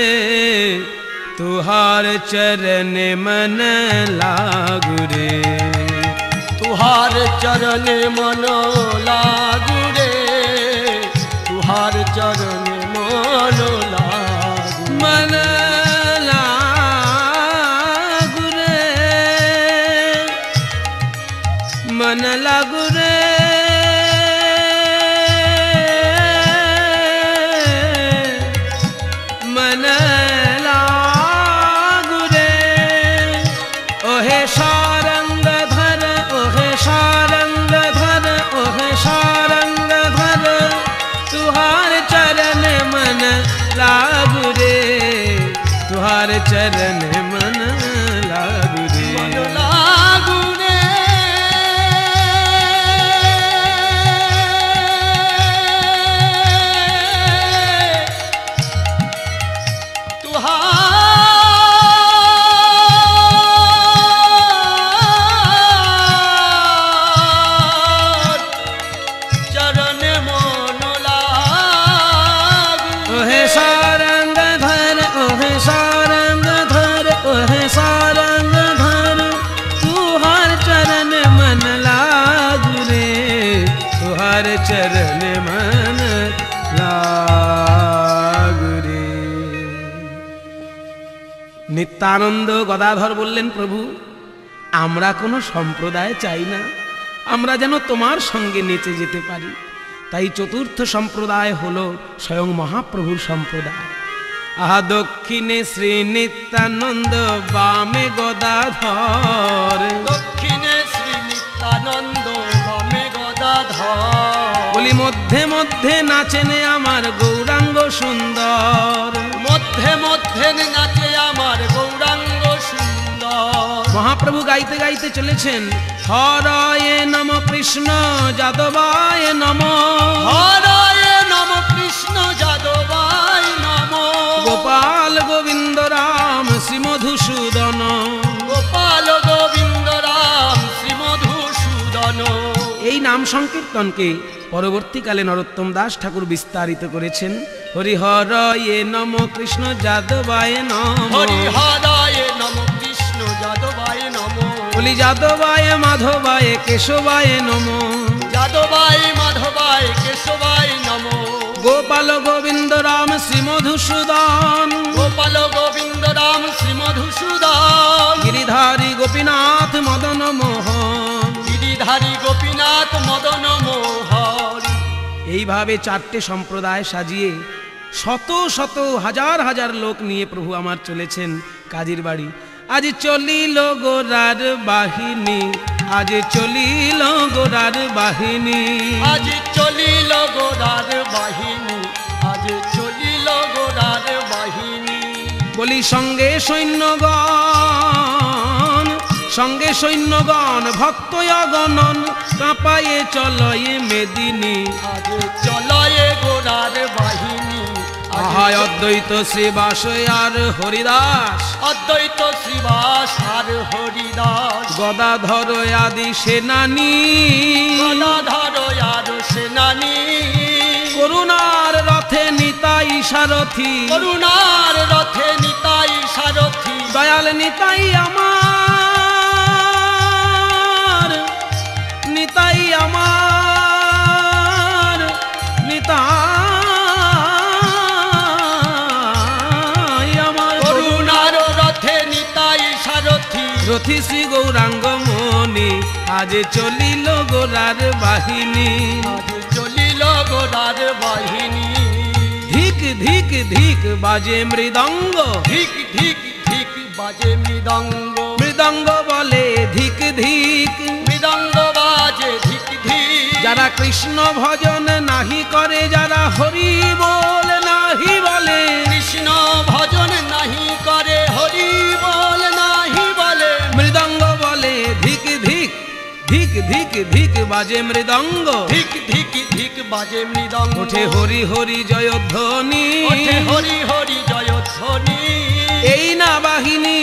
तुहार चरण मन लागू रे, तुहार चरण मन लागू रे, तुहार चरण मन लागू मन लागू रे, मन लागू रे, मन लागू रे। ओहे सारंग धर, ओहे सारंग धर, ओहे सारंग धर, तुहार चरण मन लागू रे, तुहार चरण मन लागू रे, मन लागू रे। तुहार चरण मन लागू, ओहे सारंग धर, ओहे सारंग धर, ओहे सारंग धर, तुहार चरण मन लागू रे, तुहार चरण मन लागू रे। নিত্যানন্দ গদাধর বললেন, প্রভু আমরা কোনো সম্প্রদায় চাই না, আমরা যেন তোমার সঙ্গে নেচে যেতে পারি। তাই চতুর্থ সম্প্রদায় হলো স্বয়ং মহাপ্রভুর সম্প্রদায়। আহা দক্ষিণে শ্রী নিত্যানন্দ, বামে গদাধর, দক্ষিণে শ্রী নিত্যানন্দ, বামে গদাধর, বলি মধ্যে মধ্যে নাচেনে আমার গৌরাঙ্গ সুন্দর, মধ্যে মধ্যে নাচে আমার গৌরাঙ্গ সুন্দর। মহাপ্রভু গাইতে গাইতে চলেছেন, হরয়ে নম কৃষ্ণ যাদবায় নম, হরয়ে নম কৃষ্ণ যাদবায় নম, গোপাল গোবিন্দ রাম শ্রী মধুসূদন, সংকীর্তনকে পরবর্তীকালে নরোত্তম দাস ঠাকুর বিস্তারিত করেছেন। হরিহরয়ে নম কৃষ্ণ যাদবায় নম, হরিহরায় নম কৃষ্ণ যাদবায় নম, বলি যাদবায় মাধবায় কেশবায় নম, যাদবায় মাধবায় কেশবায় নম, গোপাল গোবিন্দ রাম শ্রী মধুসূদন, গোপাল গোবিন্দ রাম শ্রী মধুসূদন, গিরিধারী গোপীনাথ মদন মোহন। গিরিধারী গোপীনাথ মদন মোহন। এইভাবে চারটে সম্প্রদায় সাজিয়ে শত শত হাজার হাজার লোক নিয়ে প্রভু আমার চলেছেন কাজীর বাড়ি। আজ চলিল গোরার বাহিনী, আজ চলিল গোরার বাহিনী, আজ চলিল গোরার বাহিনী, আজ চলিল গোরার বাহিনী। বলি সঙ্গে সৈন্যগণ, সঙ্গে সৈন্যগণ ভক্ত অগণন, কাঁপায়ে চলয়ে মেদিনী। আজ চলয়ে গোরার বাহিনী, আহায় অদ্বৈত শ্রীবাস আর হরিদাস, অদ্বৈত শ্রীবাস আর হরিদাস, গদাধর আদি সেনানী, গদাধর আর সেনানী, করুণার রথে নিতাই সারথি, করুণার রথে নিতাই সারথি, দয়াল নিতাই আমার, নিতাই আমার, নিতাই আমার, করুণার রথে নিতাই সারথি, রথি শ্রী গৌরাঙ্গ মণি, আজ চলিল গোরার বাহিনী। আজ চলিল গোরার বাহিনী। ধিক ধিক ধিক বাজে মৃদঙ্গ, ধিক ধিক ধিক বাজে মৃদঙ্গ, মৃদঙ্গ বলে ধিক ধিক, মৃদঙ্গ বাজে ধিক ধিক। যারা কৃষ্ণ ভজন নাহি করে, যারা হরি বল নাহি বলে, কৃষ্ণ ভজন নাহি করে, হরি বল নাহি বলে, মৃদঙ্গ বলে ধিক ধিক, ধিক ধিক ধিক বাজে মৃদঙ্গ, ধিক ধিক ধিক বাজে মৃদঙ্গ। ওঠে হরি হরি জয়ধ্বনি, ওঠে হরি হরি জয়ধ্বনি। এই না বাহিনী,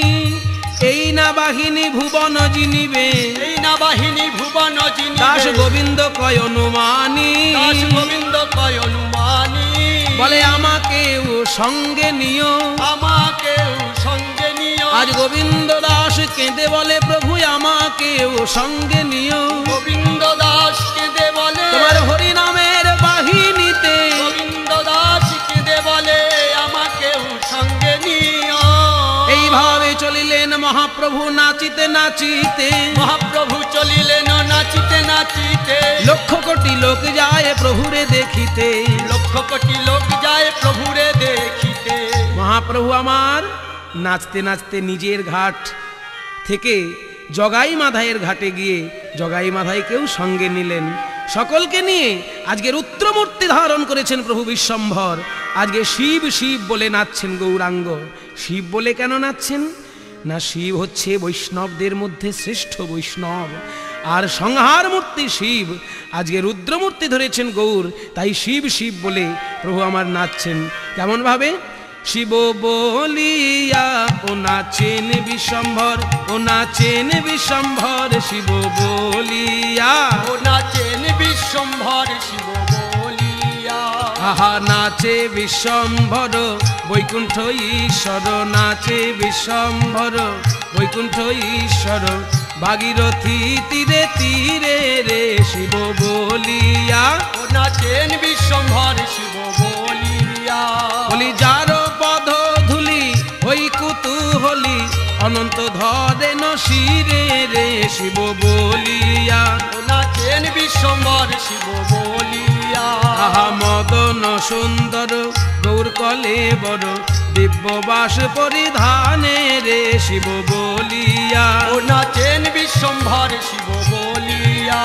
এই না বাহিনী ভুবন জিনিবে, এই না বাহিনী ভুবন জিনিবে, দাস গোবিন্দ কয় অনুমানী, দাস গোবিন্দ কয় অনুমানী। বলে আমাকেও সঙ্গে নিও, আমাকেও সঙ্গে নিও। আজ গোবিন্দ দাস কেঁদে বলে প্রভু আমাকেও সঙ্গে নিও, গোবিন্দ দাস কেঁদে বলে, তোমার হরি নামের বাহিনীতে, গোবিন্দ দাস কেঁদে বলে আমাকেও সঙ্গে নিও। এইভাবে চলিলেন মহাপ্রভু নাচিতে নাচিতে, মহাপ্রভু চলিলেন নাচিতে নাচিতে, লক্ষ কোটি লোক যায় প্রভুরে দেখিতে, লক্ষ কোটি লোক যায় প্রভুরে দেখিতে। মহাপ্রভু আমার নাচতে নাচতে নিজের ঘাট থেকে জগাই মাধাইয়ের ঘাটে গিয়ে জগাই মাধাইকেও সঙ্গে নিলেন। সকলকে নিয়ে আজকে রুদ্রমূর্তি ধারণ করেছেন প্রভু বিশ্বম্ভর। আজকে শিব শিব বলে নাচছেন গৌরাঙ্গ। শিব বলে কেন নাচছেন না, শিব হচ্ছে বৈষ্ণবদের মধ্যে শ্রেষ্ঠ বৈষ্ণব, আর সংহার মূর্তি শিব। আজকে রুদ্রমূর্তি ধরেছেন গৌর, তাই শিব শিব বলে প্রভু আমার নাচছেন। কেমন ভাবে? শিব বলিয়া ও নাচেন বিশ্বম্ভর, ও নাচেন বিশ্বম্ভর, শিব বলিয়া ও নাচেন বিশ্বম্ভর, শিব বলিয়া। আহা নাচে বিশ্বম্ভর বৈকুণ্ঠ ঈশ্বর, নাচে বিশ্বম্ভর বৈকুণ্ঠ ঈশ্বর, ভাগীরথী তীরে তীরে রে শিব বলিয়া। ও নাচেন বিশ্বম্ভর, শিব বলিয়া। বলি যার পদ ধুলি হই কুতুহলি, অনন্ত ধরেন শিরে রে শিব বলিয়া। ও নাচেন বিশ্বম্ভর, শিব বলিয়া। আহা মদন সুন্দর গৌর কলে বড়, দিব্যবাস পরিধানে রে শিব বলিয়া। ও নাচেন বিশ্বম্ভর, শিব বলিয়া।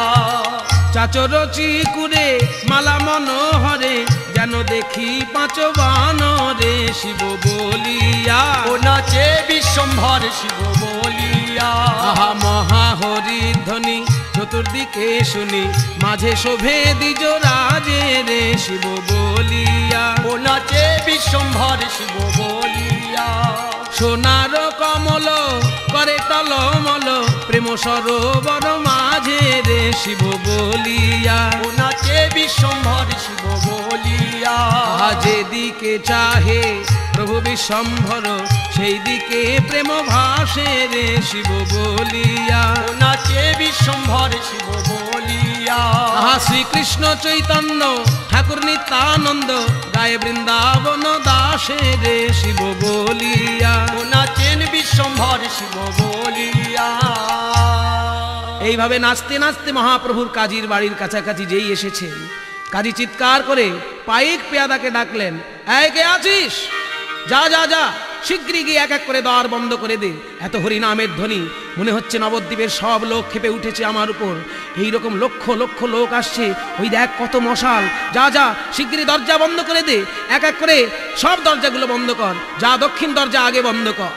চাচর চিকুরে মালা মনোহরে, যেন দেখি পাঁচ বানরে শিব বলিয়া। ও নাচে বিশ্বম্ভর, শিব বলিয়া। আহা মহাহরি ধ্বনি চতুর্দিকে শুনি, মাঝে শোভে দ্বিজ রাজে রে শিব বলিয়া। ও নাচে বিশ্বম্ভর, শিব বলিয়া। সোনার কমল করে টলমল, প্রেম প্রেম সরোবর মাঝে রে শিব বলিয়া, ও নাচে বিশ্বম্ভর শিব বলিয়া। যেদিকে চাহে প্রভু বিশ্বম্ভর সেই দিকে প্রেম ভাসে রে শিব বলিয়া, ও নাচে বিশ্বম্ভর শিব বলিয়া। শ্রীকৃষ্ণ চৈতন্য ঠাকুর নিত্যানন্দ গায়ে বৃন্দাবন দাসে রে শিব বলিয়া, ও নাচেন বিশ্বম্ভর শিব বলিয়া। এইভাবে নাচতে নাচতে মহাপ্রভুর কাজীর বাড়ির কাছাকাছি যেই এসেছেন, কাজী চিৎকার করে পাইক পেয়াদাকে ডাকলেন, এই কে আছিস? যা যা যা, শীঘ্রই গিয়ে এক এক করে দ্বার বন্ধ করে দে। এত হরিনামের ধ্বনি, মনে হচ্ছে নবদ্বীপের সব লোক ক্ষেপে উঠেছে আমার উপর। এইরকম লক্ষ লক্ষ লোক আসছে, ওই দেখ কত মশাল। যা যা, শীঘ্রই দরজা বন্ধ করে দে, এক এক করে সব দরজাগুলো বন্ধ কর। যা, দক্ষিণ দরজা আগে বন্ধ কর।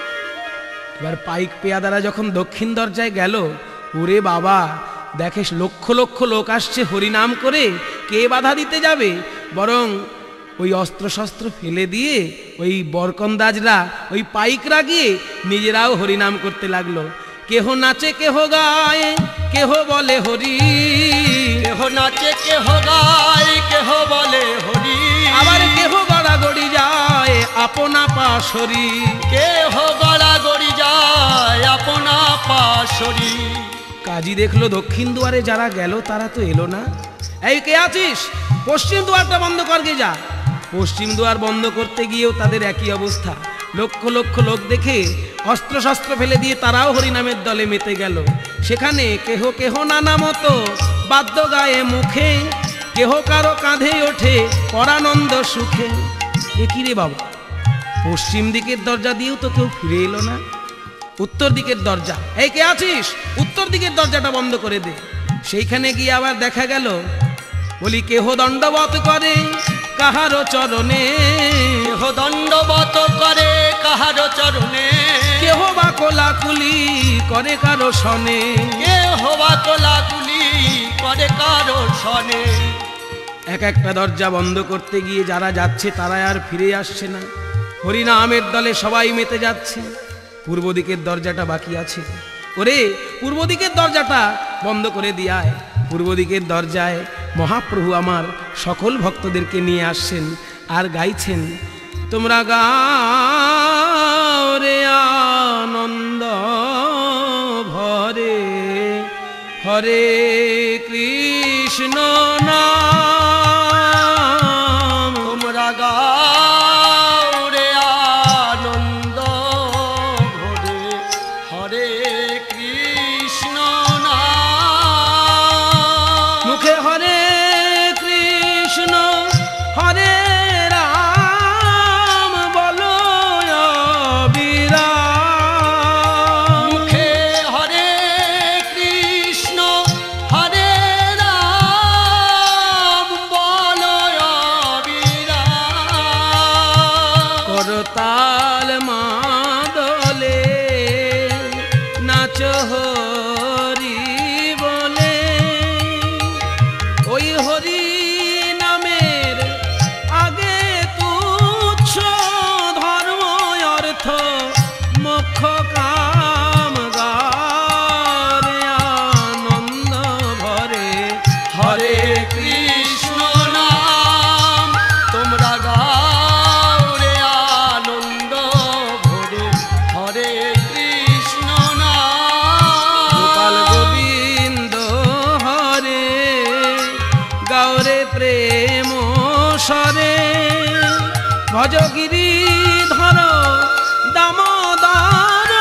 এবার পাইক পেয়াদারা যখন দক্ষিণ দরজায় গেল, ওরে বাবা, দেখে লক্ষ লক্ষ লোক আসছে হরিনাম করে, কে বাধা দিতে যাবে? বরং ওই অস্ত্রশস্ত্র ফেলে দিয়ে ওই বরকন্দাজরা, ওই পাইকরা গিয়ে নিজেরাও হরিনাম করতে লাগলো। কেহ নাচে কেহ গায়, কেহ বলে হরি, কেহ নাচে কেহ গায়, কেহ বলে হরি। আবার কেহ গড়াগড়ি যায় আপনা পাশরি, কেহ গড়াগড়ি যায় আপনা পাশরি। কাজী দেখলো দক্ষিণ দুয়ারে যারা গেল তারা তো এলো না। এই কে আছিস? পশ্চিম দুয়ারটা বন্ধ কর গে যা। পশ্চিম দুয়ার বন্ধ করতে গিয়েও তাদের একই অবস্থা। লক্ষ লক্ষ লোক দেখে অস্ত্রশস্ত্র ফেলে দিয়ে তারাও হরিনামের দলে মেতে গেল। সেখানে কেহ কেহ নানা মতো বাদ্য গায়ে মুখে, কেহ কারো কাঁধে ওঠে পরানন্দ সুখে। এ কি রে বাবা, পশ্চিম দিকের দরজা দিয়েও তো কেউ ফিরে এলো না। উত্তর দিকের দরজা, এই কে আছিস? উত্তর দিকের দরজাটা বন্ধ করে দে। সেইখানে গিয়ে আবার দেখা গেল, বলি কেহ দণ্ডবত করে কাহারো চরণে, কেহ দণ্ডবত করে কাহারো চরণে, কেহ বা কোলাকুলি করে কারো সনে, কেহ বা কোলাকুলি করে কারো সনে। এক একটা দরজা বন্ধ করতে গিয়ে যারা যাচ্ছে তারা আর ফিরে আসছে না। হরিনামের দলে সবাই মেতে যাচ্ছে। পূর্ব দিকের দরজাটা বাকি আছে। ওরে, পূর্ব দিকের দরজাটা বন্ধ করে দিয়ায়। পূর্ব দিকের দরজায় মহাপ্রভু আমার সকল ভক্তদেরকে নিয়ে আসছেন আর গাইছেন, তোমরা গাও রে আনন্দ ভরে, হরে কৃষ্ণ নাম। তোমরা গাও রে আনন্দ ভরে, হরে কৃষ্ণ নাম। মুখে হরে কৃষ্ণ হরে রাম বলো অবিরাম। মুখে হরে কৃষ্ণ হরে রাম বলো অবিরাম। করতাল মাদলে নাচ হরি বলে, ওই হরি নামের আগে তুচ্ছ ধর্ম অর্থ মোক্ষ কাম গারে আনন্দ ভরে, হরে কৃষ্ণ নাম। তোমরা গাও রে আনন্দ ভরে, হরে কৃষ্ণ নাম। গোপাল গোবিন্দ হরে গৌরে প্রেম সরে, ভজগিরি ধর দামোদর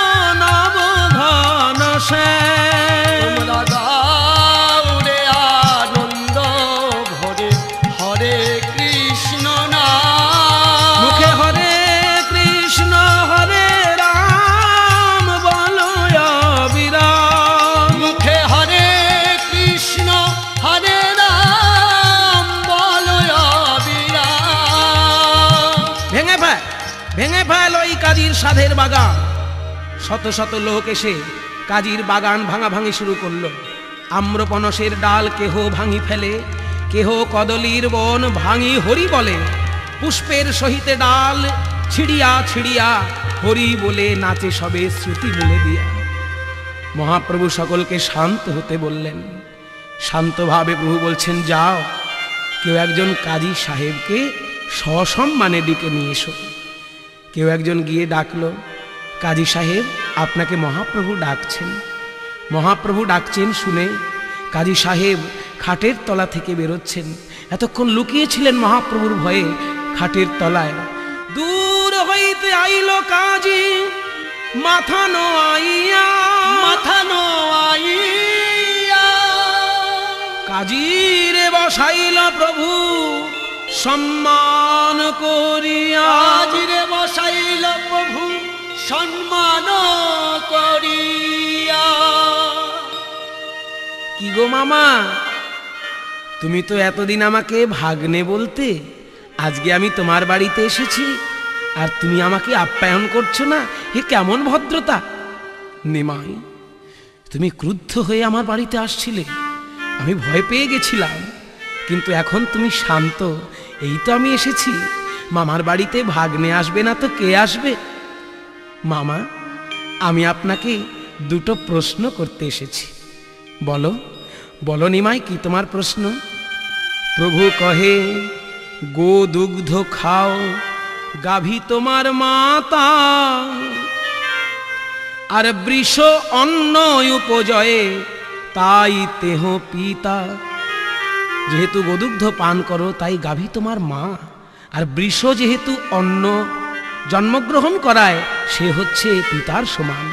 নবঘন সে। তোমরা গাও রে আনন্দ ভরে, হরে কৃষ্ণ নাম। মুখে হরে কৃষ্ণ হরে রাম বলো অবিরাম। মুখে হরে কৃষ্ণ হরে রাম বলো অবিরাম। ভেঙে ফেল ওই কাজীর সাধের বাগান। শত শত লোক এসে কাজীর বাগান ভাঙাভাঙি শুরু করলো। আম্রপনসের ডাল কেহ ভাঙি ফেলে, কেহ কদলীর বন ভাঙি হরি বলে। পুষ্পের সহিতে ডাল ছিড়িয়া ছিড়িয়া হরি বলে নাচে সবে শ্রুতি বলে দিয়া। মহাপ্রভু সকলকে শান্ত হতে বললেন। শান্তভাবে প্রভু বলছেন, যাও, কেউ একজন কাজী সাহেবকে সসম্মানে ডেকে নিয়ে এসো। কেউ একজন গিয়ে ডাকলো, কাজী সাহেব, আপনাকে মহাপ্রভু ডাকছেন। মহাপ্রভু ডাকছেন শুনে কাজী সাহেব খাটের তলা থেকে বেরোচ্ছেন। এতক্ষণ লুকিয়েছিলেন মহাপ্রভুর ভয়ে খাটের তলায়। দূর হইতে আইল কাজী মাথা নোয়াইয়া, মাথা নোয়াইয়া, কাজীরে বসাইল প্রভু সম্মান করিয়া। কাজীরে বসাইল প্রভু সম্মান করিয়া। কি গো মামা, তুমি তো এতদিন আমাকে ভাগ্নে বলতে, আজকে আমি তোমার বাড়িতে এসেছি আর তুমি আমাকে আপ্যায়ন করছো না, এ কেমন ভদ্রতা? নিমাই, তুমি ক্রুদ্ধ হয়ে আমার বাড়িতে আসছিলে, আমি ভয় পেয়ে গেছিলাম, কিন্তু এখন তুমি শান্ত। এই তো আমি এসেছি, মামার বাড়িতে ভাগ্নে আসবে না তো কে আসবে? মামা, আমি আপনাকে দুটো প্রশ্ন করতে এসেছি। বলো বলো নিমাই, কি তোমার প্রশ্ন? প্রভু কহে, গো দুগ্ধ খাও, গাভী তোমার মাতা, আর বৃষ অন্ন উপজয়ে তাই তেহ পিতা। যেহেতু গোদুগ্ধ পান করো তাই গাভী তোমার মা, আর বৃষ যেহেতু অন্ন জন্মগ্রহণ করায় সে হচ্ছে পিতার সমান।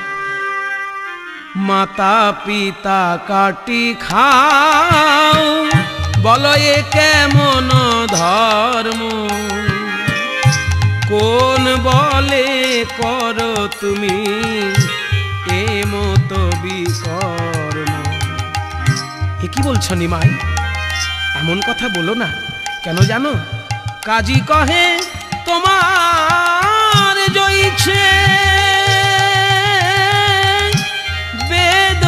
মাতা পিতা কাটি খাও, বলো এ কেমন ধর্ম? কোন বলে করো তুমি এ মতো বিকর্ম? এ কি বলছো নিমাই? এমন কথা বলো না, কেন জানো? কাজী কহে, তোমার জয়ছে বেদ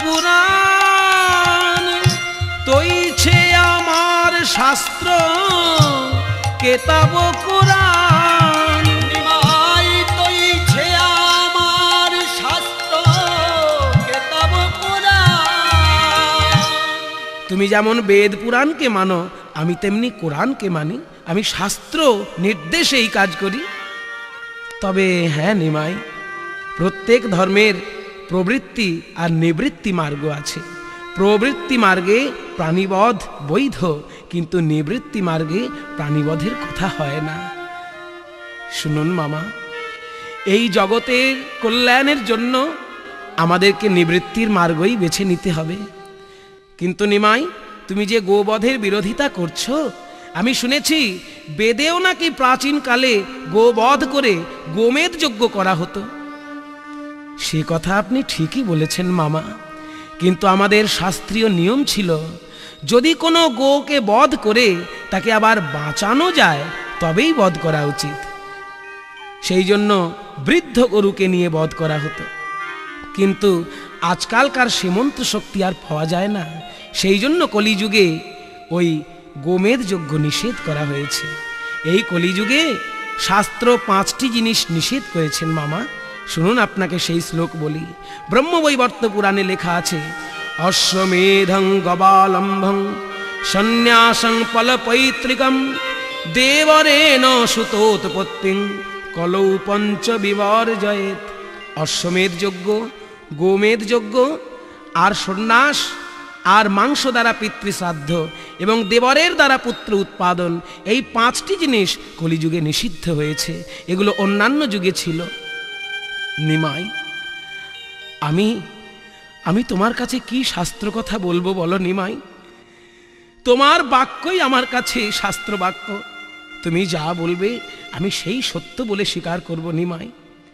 পুরাণ, তৈছে আমার শাস্ত্র কেতাব কোরআন। নিমাই, তৈছে আমার শাস্ত্র কেতাব কোরআন। তুমি যেমন বেদ পুরাণকে মানো, আমি তেমনি কোরআনকে মানি। আমি শাস্ত্র নির্দেশে এই কাজ করি। তবে হ্যাঁ নিমাই, প্রত্যেক ধর্মের প্রবৃত্তি আর নিবৃত্তি মার্গ আছে। প্রবৃত্তি মার্গে প্রাণীবধ বৈধ, কিন্তু নিবৃত্তি মার্গে প্রাণীবধের কথা হয় না। শুনুন মামা, এই জগতের কল্যাণের জন্য আমাদেরকে নিবৃত্তির মার্গই বেছে নিতে হবে। কিন্তু নিমাই, তুমি যে গোবধের বিরোধিতা করছো, আমি শুনেছি বেদেও নাকি প্রাচীনকালে গোবধ করে গোমেদ যজ্ঞ করা হতো। সে কথা আপনি ঠিকই বলেছেন মামা, কিন্তু আমাদের শাস্ত্রীয় নিয়ম ছিল, যদি কোনো গোকে বধ করে তাকে আবার বাঁচানো যায় তবেই বধ করা উচিত। সেই জন্য বৃদ্ধ গরুকে নিয়ে বধ করা হতো। কিন্তু আজকালকার সীমন্ত শক্তি আর পাওয়া যায় না, সেই জন্য কলিযুগে ওই গোমেদ যজ্ঞ নিষেধ করা হয়েছে। এই কলিযুগে শাস্ত্র 5টি জিনিস নিষেধ করেছেন মামা। শুনুন, আপনাকে সেই শ্লোক বলি। ব্রহ্মবৈবর্ত পুরাণে লেখা আছে, অশ্বমেধং গবালম্ভং সন্ন্যাসং ফলপৈতৃকম দেবরেণ সুতোৎপত্তিং কলৌ পঞ্চ বিবর্জয়েৎ। অশ্বমেধ যজ্ঞ, গোমেধ যজ্ঞ, আর সন্ন্যাস, আর মাংস দ্বারা পিতৃশ্রাদ্ধ এবং দেবরের দ্বারা পুত্র উৎপাদন, এই 5টি জিনিস কলিযুগে নিষিদ্ধ হয়েছে। এগুলো অন্যান্য যুগে ছিল। নিমাই, আমি তোমার কাছে কি শাস্ত্র কথা বলবো বলো নিমাই? তোমার বাক্যই আমার কাছে শাস্ত্র বাক্য। তুমি যা বলবে আমি সেই সত্য বলে স্বীকার করব নিমাই।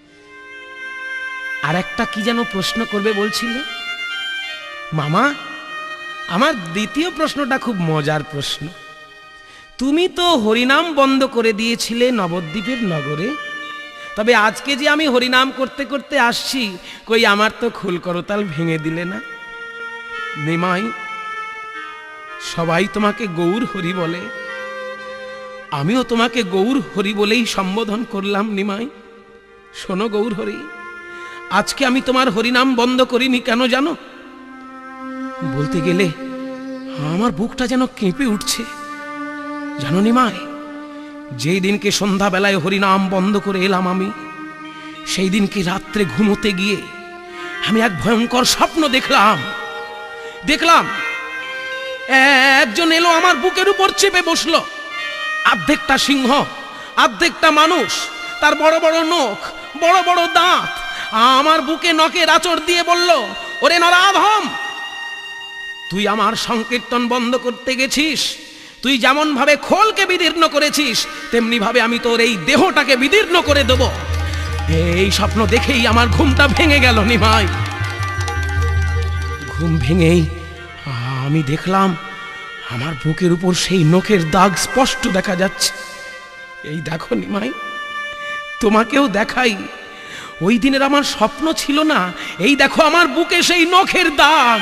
আর একটা কি যেন প্রশ্ন করবে বলছিলে মামা? আমার দ্বিতীয় প্রশ্নটা খুব মজার প্রশ্ন। তুমি তো হরিনাম বন্ধ করে দিয়েছিলে নবদ্বীপের নগরে, তবে আজকে যে আমি হরিনাম করতে করতে আসছি, কই আমার তো খুল করতাল ভেঙে দিলে না? নিমাই, সবাই তোমাকে গৌর হরি বলে, আমিও তোমাকে গৌর হরি বলেই সম্বোধন করলাম নিমাই। শোনো গৌর হরি, আজকে আমি তোমার হরিনাম বন্ধ করিনি কেন জানো? বলতে গেলে আমার বুকটা যেন কেঁপে উঠছে। জানো নিমাই, যেই দিনকে সন্ধ্যাবেলায় হরিনাম বন্ধ করে এলাম আমি, সেই দিনকে রাত্রে ঘুমোতে গিয়ে আমি এক ভয়ঙ্কর স্বপ্ন দেখলাম। একজন এলো আমার বুকের উপর চেপে বসলো, অর্ধেকটা সিংহ অর্ধেকটা মানুষ, তার বড় বড় নখ, বড় বড় দাঁত, আমার বুকে নখের আঁচড় দিয়ে বলল, ওরে নরাধম, তুই আমার সংকীর্তন বন্ধ করতে গেছিস, তুই যেমন ভাবে খোলকে বিদীর্ণ করেছিস তেমনি ভাবে আমি তোর এই দেহটাকে বিদীর্ণ করে দেব। এই স্বপ্ন দেখেই আমার ঘুমটা ভেঙে গেল নিমাই। ঘুম ভেঙেই আমি দেখলাম আমার বুকের উপর সেই নখের দাগ স্পষ্ট দেখা যাচ্ছে। এই দেখো নিমাই, তোমাকেও দেখাই, ওই দিনের আমার স্বপ্ন ছিল না, এই দেখো আমার বুকে সেই নখের দাগ।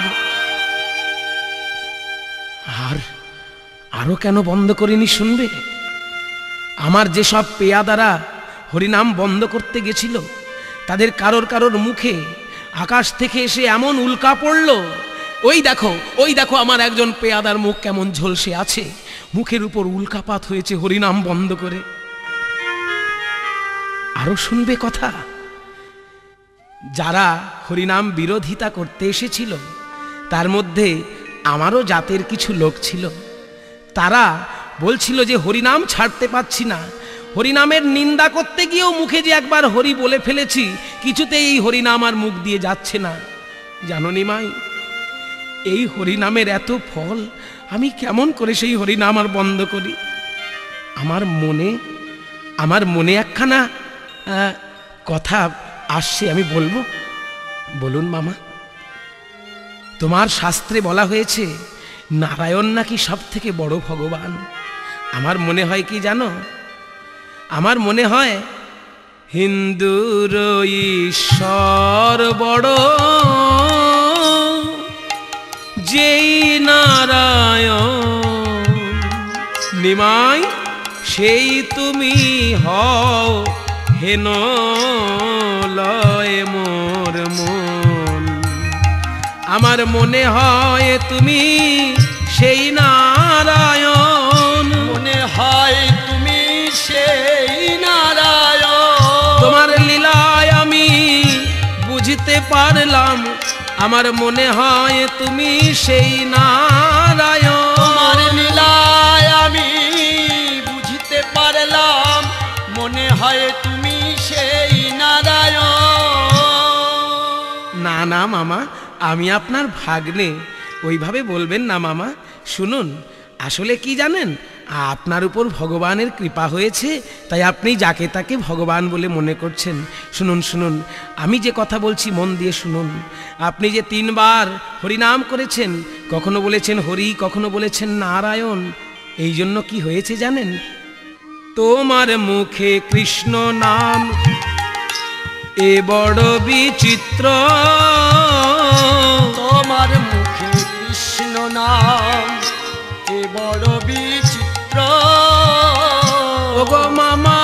আরো কেন বন্ধ করিনি শুনবে? আমার যেসব পেয়াদারা হরিনাম বন্ধ করতে গেছিল তাদের কারোর কারোর মুখে আকাশ থেকে এসে এমন উল্কা পড়ল, ওই দেখো আমার একজন পেয়াদার মুখ কেমন ঝলসে আছে, মুখের উপর উল্কাপাত হয়েছে হরিনাম বন্ধ করে। আরো শুনবে কথা, যারা হরিনাম বিরোধিতা করতে এসেছিল তার মধ্যে আমারও জাতের কিছু লোক ছিল। তারা বলছিল যে হরিনাম ছাড়তে পাচ্ছি না, হরিনামের নিন্দা করতে গিয়েও মুখে যে একবার হরি বলে ফেলেছি, কিছুতেই এই হরিনাম আর মুখ দিয়ে যাচ্ছে না। জানো নিমাই, এই হরিনামের এত ফল, আমি কেমন করে সেই হরিনাম আর বন্ধ করি? আমার মনে একখানা কথা আসছে, আমি বলবো? বলুন মামা। তোমার শাস্ত্রে বলা হয়েছে নারায়ণ নাকি সব থেকে বড় ভগবান। আমার মনে হয় কি জানো, আমার মনে হয় হিন্দুর ঈশ্বর বড়, যেই নারায়ণ। নিমাই, সেই তুমি হও হেন লয় মোর মন। আমার মনে হয় তুমি সেই নারায়ণ, মনে হয় তুমি সেই নারায়ণ। তোমার লীলায় আমি বুঝতে পারলাম, আমার মনে হয় তুমি সেই নারায়ণ। তোমার লীলায় আমি বুঝতে পারলাম, মনে হয় তুমি সেই নারায়ণ। না না মামা, আমি আপনার ভাগ্নে, ওইভাবে বলবেন না মামা। শুনুন, আসলে কি জানেন, আপনার উপর ভগবানের কৃপা হয়েছে, তাই আপনি যাকে তাকে ভগবান বলে মনে করছেন। শুনুন, আমি যে কথা বলছি মন দিয়ে শুনুন। আপনি যে 3 বার হরিনাম করেছেন, কখনো বলেছেন হরি, কখনো বলেছেন নারায়ণ, এই জন্য কি হয়েছে জানেন? তোমার মুখে কৃষ্ণ নাম এ বড় বিচিত্র, তোমার মুখে কৃষ্ণ নাম এ বড় বিচিত্র। ওগো মামা,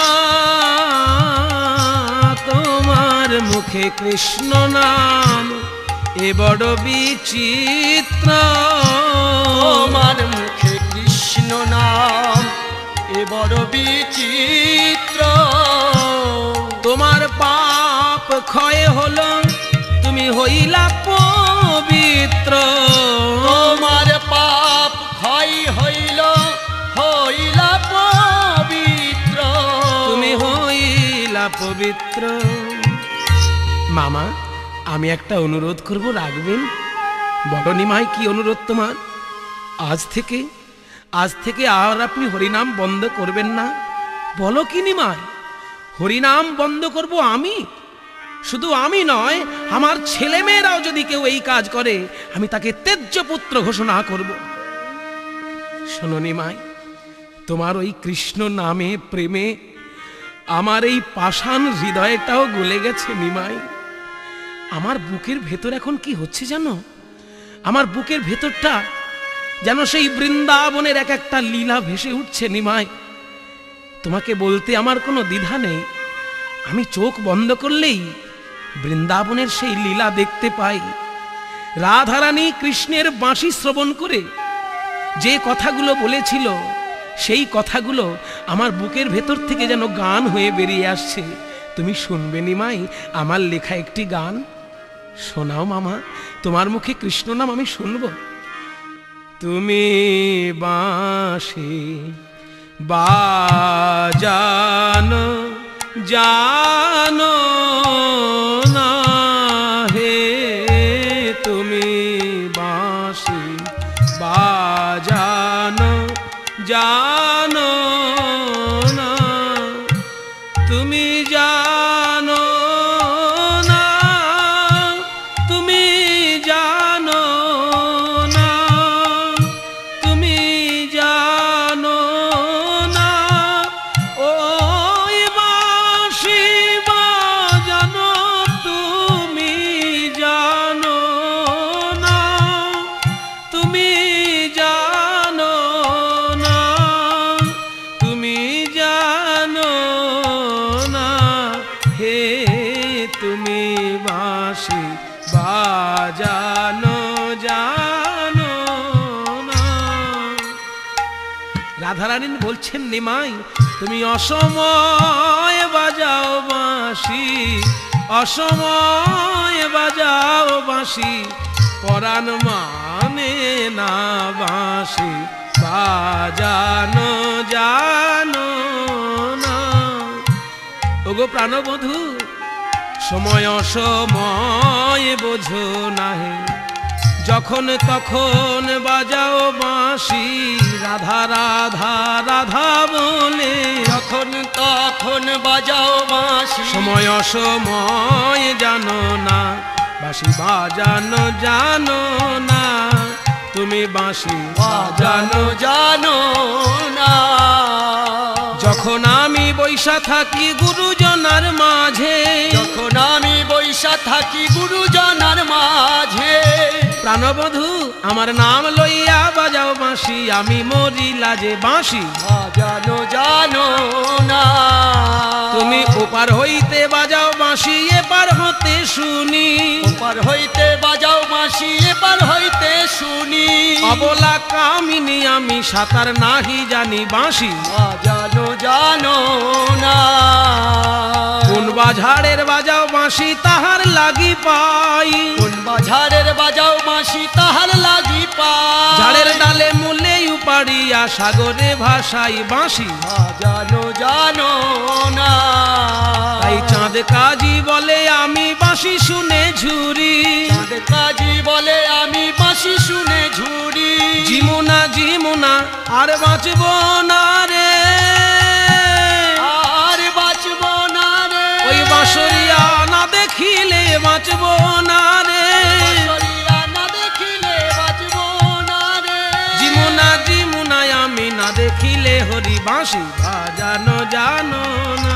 তোমার মুখে কৃষ্ণ নাম এ বড় বিচিত্র। তোমার মুখে কৃষ্ণ নাম এ বড় বিচিত্র। তোমার পাপ ক্ষয় হলো, তুমি হইলা পবিত্র। তোমার পাপ ক্ষয় হইল, হইলা পবিত্র। তুমি হইলা পবিত্র। মামা, আমি একটা অনুরোধ করব, রাখবেন? বলো নিমাই, কি অনুরোধ তোমার? আজ থেকে আর আপনি হরিনাম বন্ধ করবেন না? বলো কি নিমাই? হরিনাম বন্ধ করব আমি? শুধু আমি নয়, আমার ছেলেমেয়েরাও যদি কেউ এই কাজ করে, আমি তাকে তেজ্য পুত্র ঘোষণা করব। শোনো নিমাই, তোমার ওই কৃষ্ণ নামে প্রেমে আমার এই পাষাণ হৃদয়টাও গলে গেছে নিমাই। আমার বুকের ভেতর এখন কি হচ্ছে জানো? আমার বুকের ভেতরটা যেন সেই বৃন্দাবনের এক একটা লীলা ভেসে উঠছে নিমাই। তোমাকে বলতে আমার কোনো দ্বিধা নেই। আমি চোখ বন্ধ করলেই বৃন্দাবনের সেই লীলা দেখতে পাই। রাধারানী কৃষ্ণের বাঁশি শ্রবণ করে যে কথাগুলো বলেছিল, সেই কথাগুলো আমার বুকের ভেতর থেকে যেন গান হয়ে বেরিয়ে আসছে। তুমি শুনবে নিমাই আমার লেখা একটি গান? শোনাও মামা, তোমার মুখে কৃষ্ণ নাম আমি শুনব। তুমি বাঁশি বাজানো জানো না হে, তুমি বাঁশি বাজানো জানো না, তুমি জানো না, তুমি জানো না, তুমি জানো না, ওই বাঁশি বাজানো তুমি জানো না, তুমি জানো না, তুমি জানো না হে, তুমি বাঁশি বাজানো জানো না। রাধারানী বলছেন নিমাই তুমি অসময়ে বাজাও বাঁশি, অসময়ে বাজাও বাঁশি, পরাণ মানে না বাঁশি বাজানো জানো না। ওগো প্রাণবধূ, সময় অসময় বোঝো না হে, যখন তখন বাজাও বাঁশি, রাধা রাধা রাধা বলে যখন তখন বাজাও বাঁশি, সময় অসময় জানো না, বাঁশি বাজানো জানো না, তুমি বাঁশি বাজানো জানো না। যখন আমি বৈশা থাকি গুরুজনার মাঝে, যখন আমি বৈশা থাকি গুরুজনার মাঝে, প্রাণবধূ আমার নাম লইয়া বাজাও বাঁশি, আমি মরি লাজে বাঁশি বাজানো জানো না। তুমি ওপার হইতে বাজাও বাঁশি, এপার হতে শুনি, ওপার হইতে বাজাও বাঁশি, এপার হইতে শুনি, অবলা কামিনী আমি সাঁতার নাহি জানি বাঁশি বাজানো জানো না। কোন বাঝারের বাজাও বাঁশি তাহার লাগি পাই, কোন বাঝারের বাজাও বাঁশি তাহার লাগি পাই, ঝাড়ের ডালে মূলে উপাড়িয়া সাগরে ভাসাই বাঁশি বাজানো জানো না। তাই চাঁদ কাজী বলে আমি বাঁশি শুনে ঝুরি, চাঁদ কাজী বলে আমি বাঁশি শুনে ঝুরি, জিমুনা জিমুনা আর বাঁচব না রে, আর বাঁচব না রে, ওই বাঁশরিয়া না দেখিলে বাঁচব না রে, বাঁশরিয়া না দেখিলে বাঁচব না রে, জিমুনা জিমুনায় আমি না দেখিলে হরি বাঁশি বাজানো জানো না।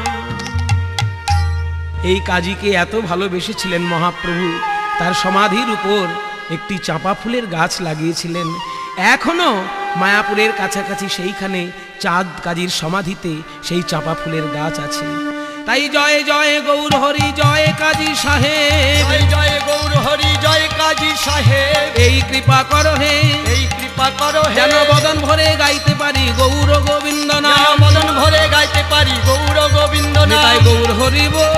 এই কাজীকে এত ভালোবেসেছিলেন মহাপ্রভু, তার সমাধির উপর একটি চাঁপা ফুলের গাছ লাগিয়েছিলেন। এখনো মায়াপুরের কাছাকাছি সেইখানে চাঁদ কাজীর সমাধিতে সেই চাঁপা ফুলের গাছ আছে। তাই জয় জয় গৌর হরি জয় কাজী সাহেব, জয় জয় গৌর হরি জয় কাজী সাহেব, এই কৃপা করো হে, এই কৃপা করো হে, যেন বদন ভরে গাইতে পারি গৌর গোবিন্দ নাম, মদন ভরে গাইতে পারি গৌর গোবিন্দ নাম, গৌর হরি বল।